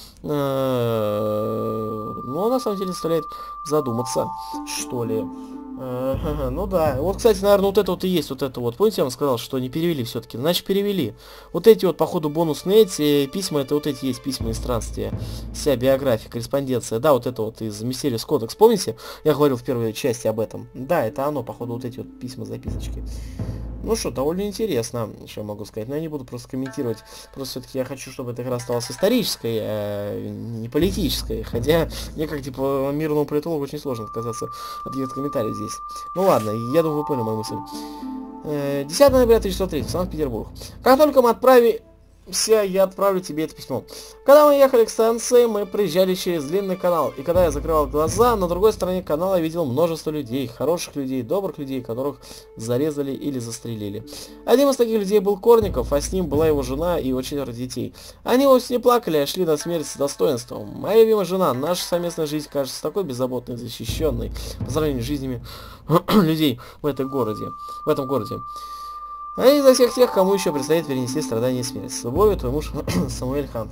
Э, но, на самом деле, заставляет задуматься, что ли. Ну да. Вот, кстати, наверное, вот это вот и есть вот это вот. Помните, я вам сказал, что не перевели все-таки? Значит, перевели. Вот эти вот, походу, бонусные эти письма, это вот эти есть письма из странствия. Вся биография, корреспонденция. Да, вот это вот из Mysterious Codex. Помните? Я говорил в первой части об этом. Да, это оно, походу, вот эти вот письма, записочки. Ну что, довольно интересно, что я могу сказать. Но я не буду просто комментировать. Просто все-таки я хочу, чтобы эта игра осталась исторической, а не политической. Хотя мне как типа мирному политологу очень сложно отказаться от каких-то комментариев здесь. Ну ладно, я думаю, вы поняли мою мысль. десятого ноября тысяча девятьсот третьего, Санкт-Петербург. Как только мы отправим... я отправлю тебе это письмо. Когда мы ехали к станции, мы проезжали через длинный канал, и когда я закрывал глаза, на другой стороне канала я видел множество людей, хороших людей, добрых людей, которых зарезали или застрелили. Одним из таких людей был Корников, а с ним была его жена и его четверо детей. Они вовсе не плакали, а шли на смерть с достоинством. Моя любимая жена, наша совместная жизнь кажется такой беззаботной и защищенной по сравнению с жизнями людей в этом городе. В этом городе. А изо всех тех, кому еще предстоит перенести страдания и смерть. С любовью, твой муж Самуэль Хант.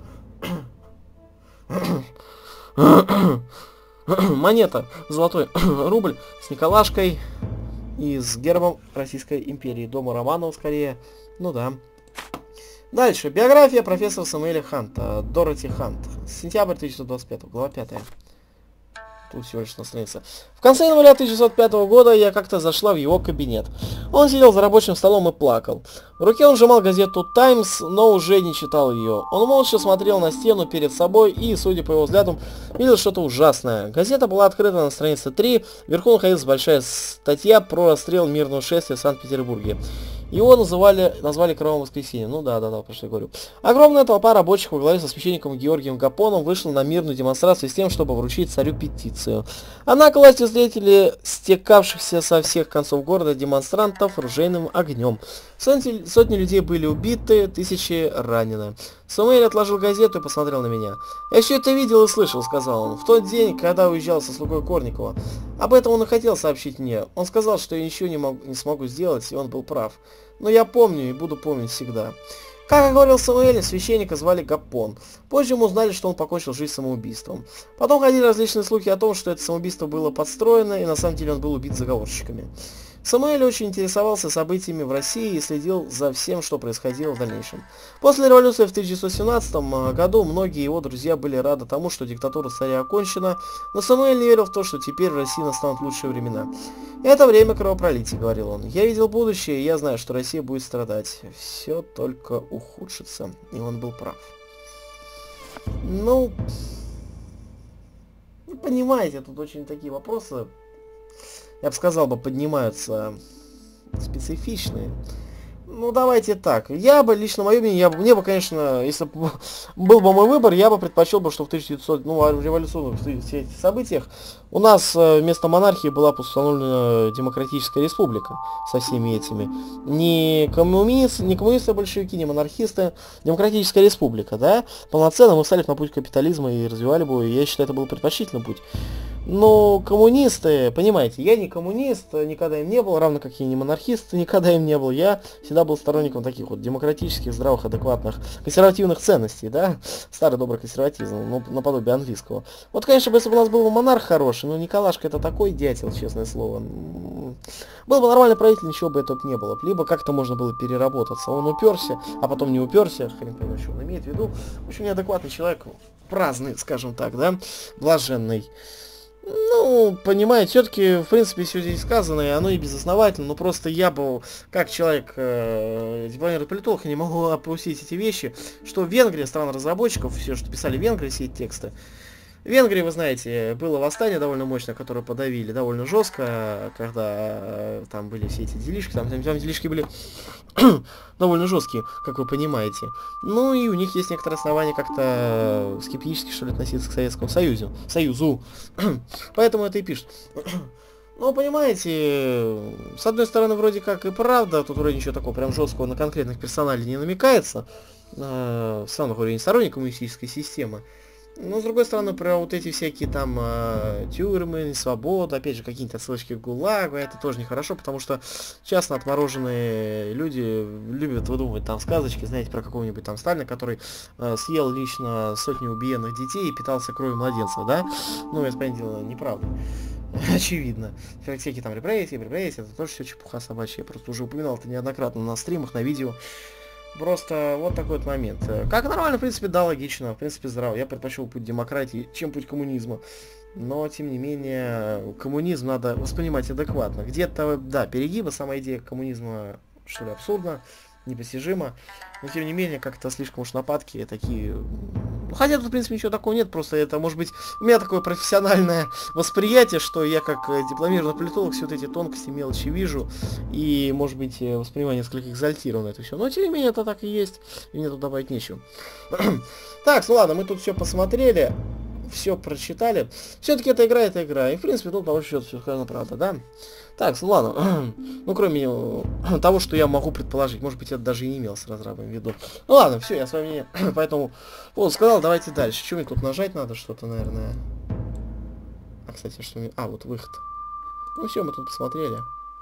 Монета. Золотой рубль с Николашкой и с гербом Российской империи. Дома Романова, скорее. Ну да. Дальше. Биография профессора Самуэля Ханта. Дороти Хант. Сентябрь тысяча девятьсот двадцать пятого. Глава пятая. Тут всего лишь на странице. В конце января тысяча девятьсот пятого года я как-то зашла в его кабинет. Он сидел за рабочим столом и плакал. В руке он сжимал газету «Таймс», но уже не читал ее. Он молча смотрел на стену перед собой и, судя по его взглядам, видел что-то ужасное. Газета была открыта на странице три, вверху находилась большая статья про расстрел мирного шествия в Санкт-Петербурге. Его называли, назвали Кровавым воскресеньем. Ну да, да, да, про что я говорю. Огромная толпа рабочих во главе со священником Георгием Гапоном вышла на мирную демонстрацию с тем, чтобы вручить царю петицию. Однако власти встретили стекавшихся со всех концов города демонстрантов ружейным огнем. Сотни, сотни людей были убиты, тысячи ранены. Самуэль отложил газету и посмотрел на меня. «Я все это видел и слышал», — сказал он, — «в тот день, когда уезжал со слугой Корникова. Об этом он и хотел сообщить мне. Он сказал, что я ничего не, могу, не смогу сделать, и он был прав. Но я помню и буду помнить всегда». Как и говорил Самуэль, священника звали Гапон. Позже мы узнали, что он покончил жизнь самоубийством. Потом ходили различные слухи о том, что это самоубийство было подстроено, и на самом деле он был убит заговорщиками. Самуэль очень интересовался событиями в России и следил за всем, что происходило в дальнейшем. После революции в тысяча девятьсот семнадцатом году многие его друзья были рады тому, что диктатура царя окончена, но Самуэль не верил в то, что теперь в России настанут лучшие времена. «Это время кровопролития», — говорил он. «Я видел будущее, и я знаю, что Россия будет страдать. Все только ухудшится». И он был прав. Ну, понимаете, тут очень такие вопросы, я бы сказал, бы поднимаются специфичные. Ну, давайте так. Я бы, лично мое мнение, я бы, мне бы, конечно, если бы был бы мой выбор, я бы предпочел бы, что в тысяча девятисотом, ну, в революционных этих событиях у нас вместо монархии была установлена демократическая республика со всеми этими. Не коммунисты, не коммунисты, большевики, не монархисты, демократическая республика, да? Полноценно мы встали на путь капитализма и развивали бы, и я считаю, это был предпочтительный путь. Но коммунисты, понимаете, я не коммунист, никогда им не был, равно как и не монархист, никогда им не был. Я всегда был сторонником таких вот демократических, здравых, адекватных, консервативных ценностей, да, старый добрый консерватизм, ну, наподобие английского. Вот, конечно, если бы у нас был монарх хороший, но Николашка это такой дятел, честное слово. Был бы нормальный правитель, ничего бы этого не было. Либо как-то можно было переработаться. Он уперся, а потом не уперся, хрен поймет, что он имеет в виду. В общем, неадекватный человек, праздный, скажем так, да, блаженный. Ну, понимаете, все-таки, в принципе, все здесь сказано, и оно и безосновательно, но просто я бы, как человек, э, дипломированный политолог, не могу опустить эти вещи, что Венгрия, страна разработчиков, все, что писали в Венгрии, все эти тексты, В Венгрии, вы знаете, было восстание довольно мощное, которое подавили довольно жестко, когда э, там были все эти делишки, там, там, там делишки были довольно жесткие, как вы понимаете. Ну и у них есть некоторые основания как-то скептически, что ли, относиться к Советскому Союзу. Союзу. Поэтому это и пишут. Ну, понимаете, с одной стороны, вроде как и правда, тут вроде ничего такого прям жесткого на конкретных персоналей не намекается. Э, сам, говорю, не сторонник коммунистической системы. Но, с другой стороны, про вот эти всякие там э, тюрьмы, свобода, опять же, какие-то отсылочки к ГУЛАГу, это тоже нехорошо, потому что часто отмороженные люди любят выдумывать там сказочки, знаете, про какого-нибудь там Сталина, который э, съел лично сотни убиенных детей и питался кровью младенцев, да? Ну, это, понятное дело, неправда. Очевидно. Всякие там репрессии, репрессии, это тоже все чепуха собачья. Я просто уже упоминал это неоднократно на стримах, на видео. Просто вот такой вот момент. Как нормально, в принципе, да, логично, в принципе, здраво. Я предпочел путь демократии, чем путь коммунизма. Но, тем не менее, коммунизм надо воспринимать адекватно. Где-то, да, перегибы, сама идея коммунизма, что ли, абсурдна, непостижима. Но, тем не менее, как-то слишком уж нападки такие... Ну, хотя тут, в принципе, ничего такого нет, просто это, может быть, у меня такое профессиональное восприятие, что я, как дипломированный политолог, все вот эти тонкости, мелочи вижу, и, может быть, воспринимаю несколько экзальтированно это все. Но, тем не менее, это так и есть, и мне тут добавить нечего. Так, ну ладно, мы тут все посмотрели, все прочитали. Все-таки эта игра, это игра, и, в принципе, тут, по большому счету, все сказано правда, да? Так, ну ладно, ну кроме того, что я могу предположить, может быть, это даже и не имел с разрабом в виду. Ну ладно, все, я с вами не... Поэтому, вот, сказал, давайте дальше. Что мне тут нажать надо, что-то, наверное... А, кстати, что мне... А, вот выход. Ну все, мы тут посмотрели.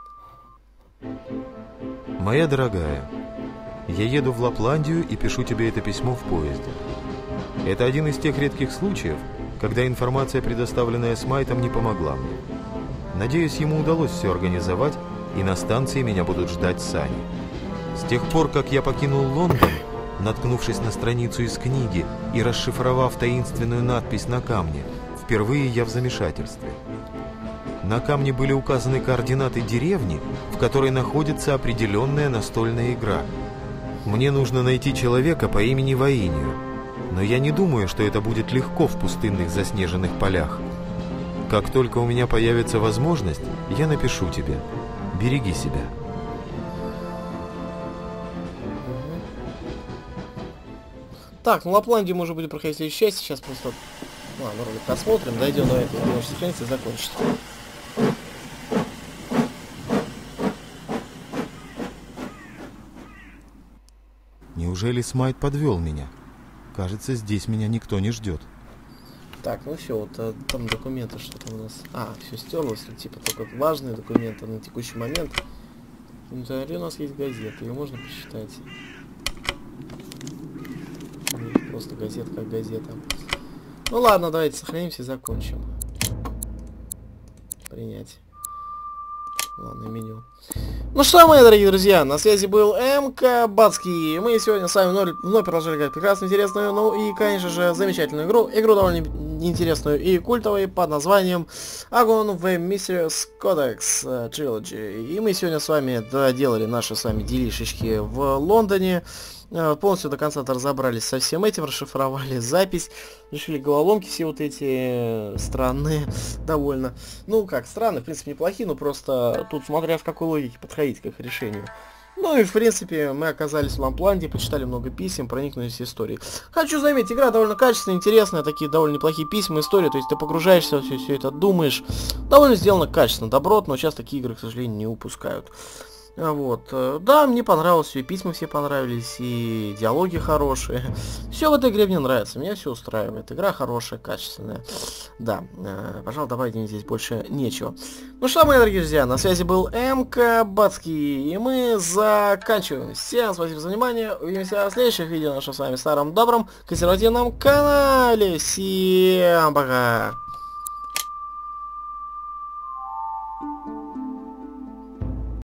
Моя дорогая, я еду в Лапландию и пишу тебе это письмо в поезде. Это один из тех редких случаев, когда информация, предоставленная Смайтом, не помогла мне. Надеюсь, ему удалось все организовать, и на станции меня будут ждать сани. С тех пор, как я покинул Лондон, наткнувшись на страницу из книги и расшифровав таинственную надпись на камне, впервые я в замешательстве. На камне были указаны координаты деревни, в которой находится определенная настольная игра. Мне нужно найти человека по имени Воинию, но я не думаю, что это будет легко в пустынных заснеженных полях. Как только у меня появится возможность, я напишу тебе. Береги себя. Так, ну Лапландию мы уже будем проходить в следующей части. Сейчас просто... Ладно, ролик посмотрим, дойдем до этого, где наша страница закончится. Неужели Смайт подвел меня? Кажется, здесь меня никто не ждет. Так, ну все, вот а, там документы, что там у нас... А, все стерлось, типа только важные документы на текущий момент. В инвентаре у нас есть газета, ее можно посчитать. Просто газета как газета. Ну ладно, давайте сохранимся и закончим. Принять. Ладно, меню. Ну что, мои дорогие друзья, на связи был МК Бацкий. Мы сегодня с вами вновь, вновь продолжили играть прекрасную, интересную, ну и, конечно же, замечательную игру. Игру довольно интересную и культовую под названием Agon The Mysterious Codex Trilogy. И мы сегодня с вами доделали наши с вами делишечки в Лондоне. Полностью до конца разобрались со всем этим, расшифровали запись, решили головоломки все вот эти странные довольно. Ну как, странные, в принципе, неплохие, но просто тут смотря в какой логике подходить к их решению. Ну и в принципе мы оказались в Лапландии, почитали много писем, проникнулись в истории. Хочу заметить, игра довольно качественная, интересная, такие довольно неплохие письма, истории, то есть ты погружаешься во все, все это, думаешь. Довольно сделано качественно, добротно, но сейчас такие игры, к сожалению, не упускают. Вот, да, мне понравилось, и письма все понравились, и диалоги хорошие. Все в этой игре мне нравится, меня все устраивает. Игра хорошая, качественная. Да, э, пожалуй, добавить мне здесь больше нечего. Ну что, мои дорогие друзья, на связи был МК Бацкий, и мы заканчиваем. Всем спасибо за внимание, увидимся в следующих видео нашем с вами старом добром консервативном канале. Всем пока!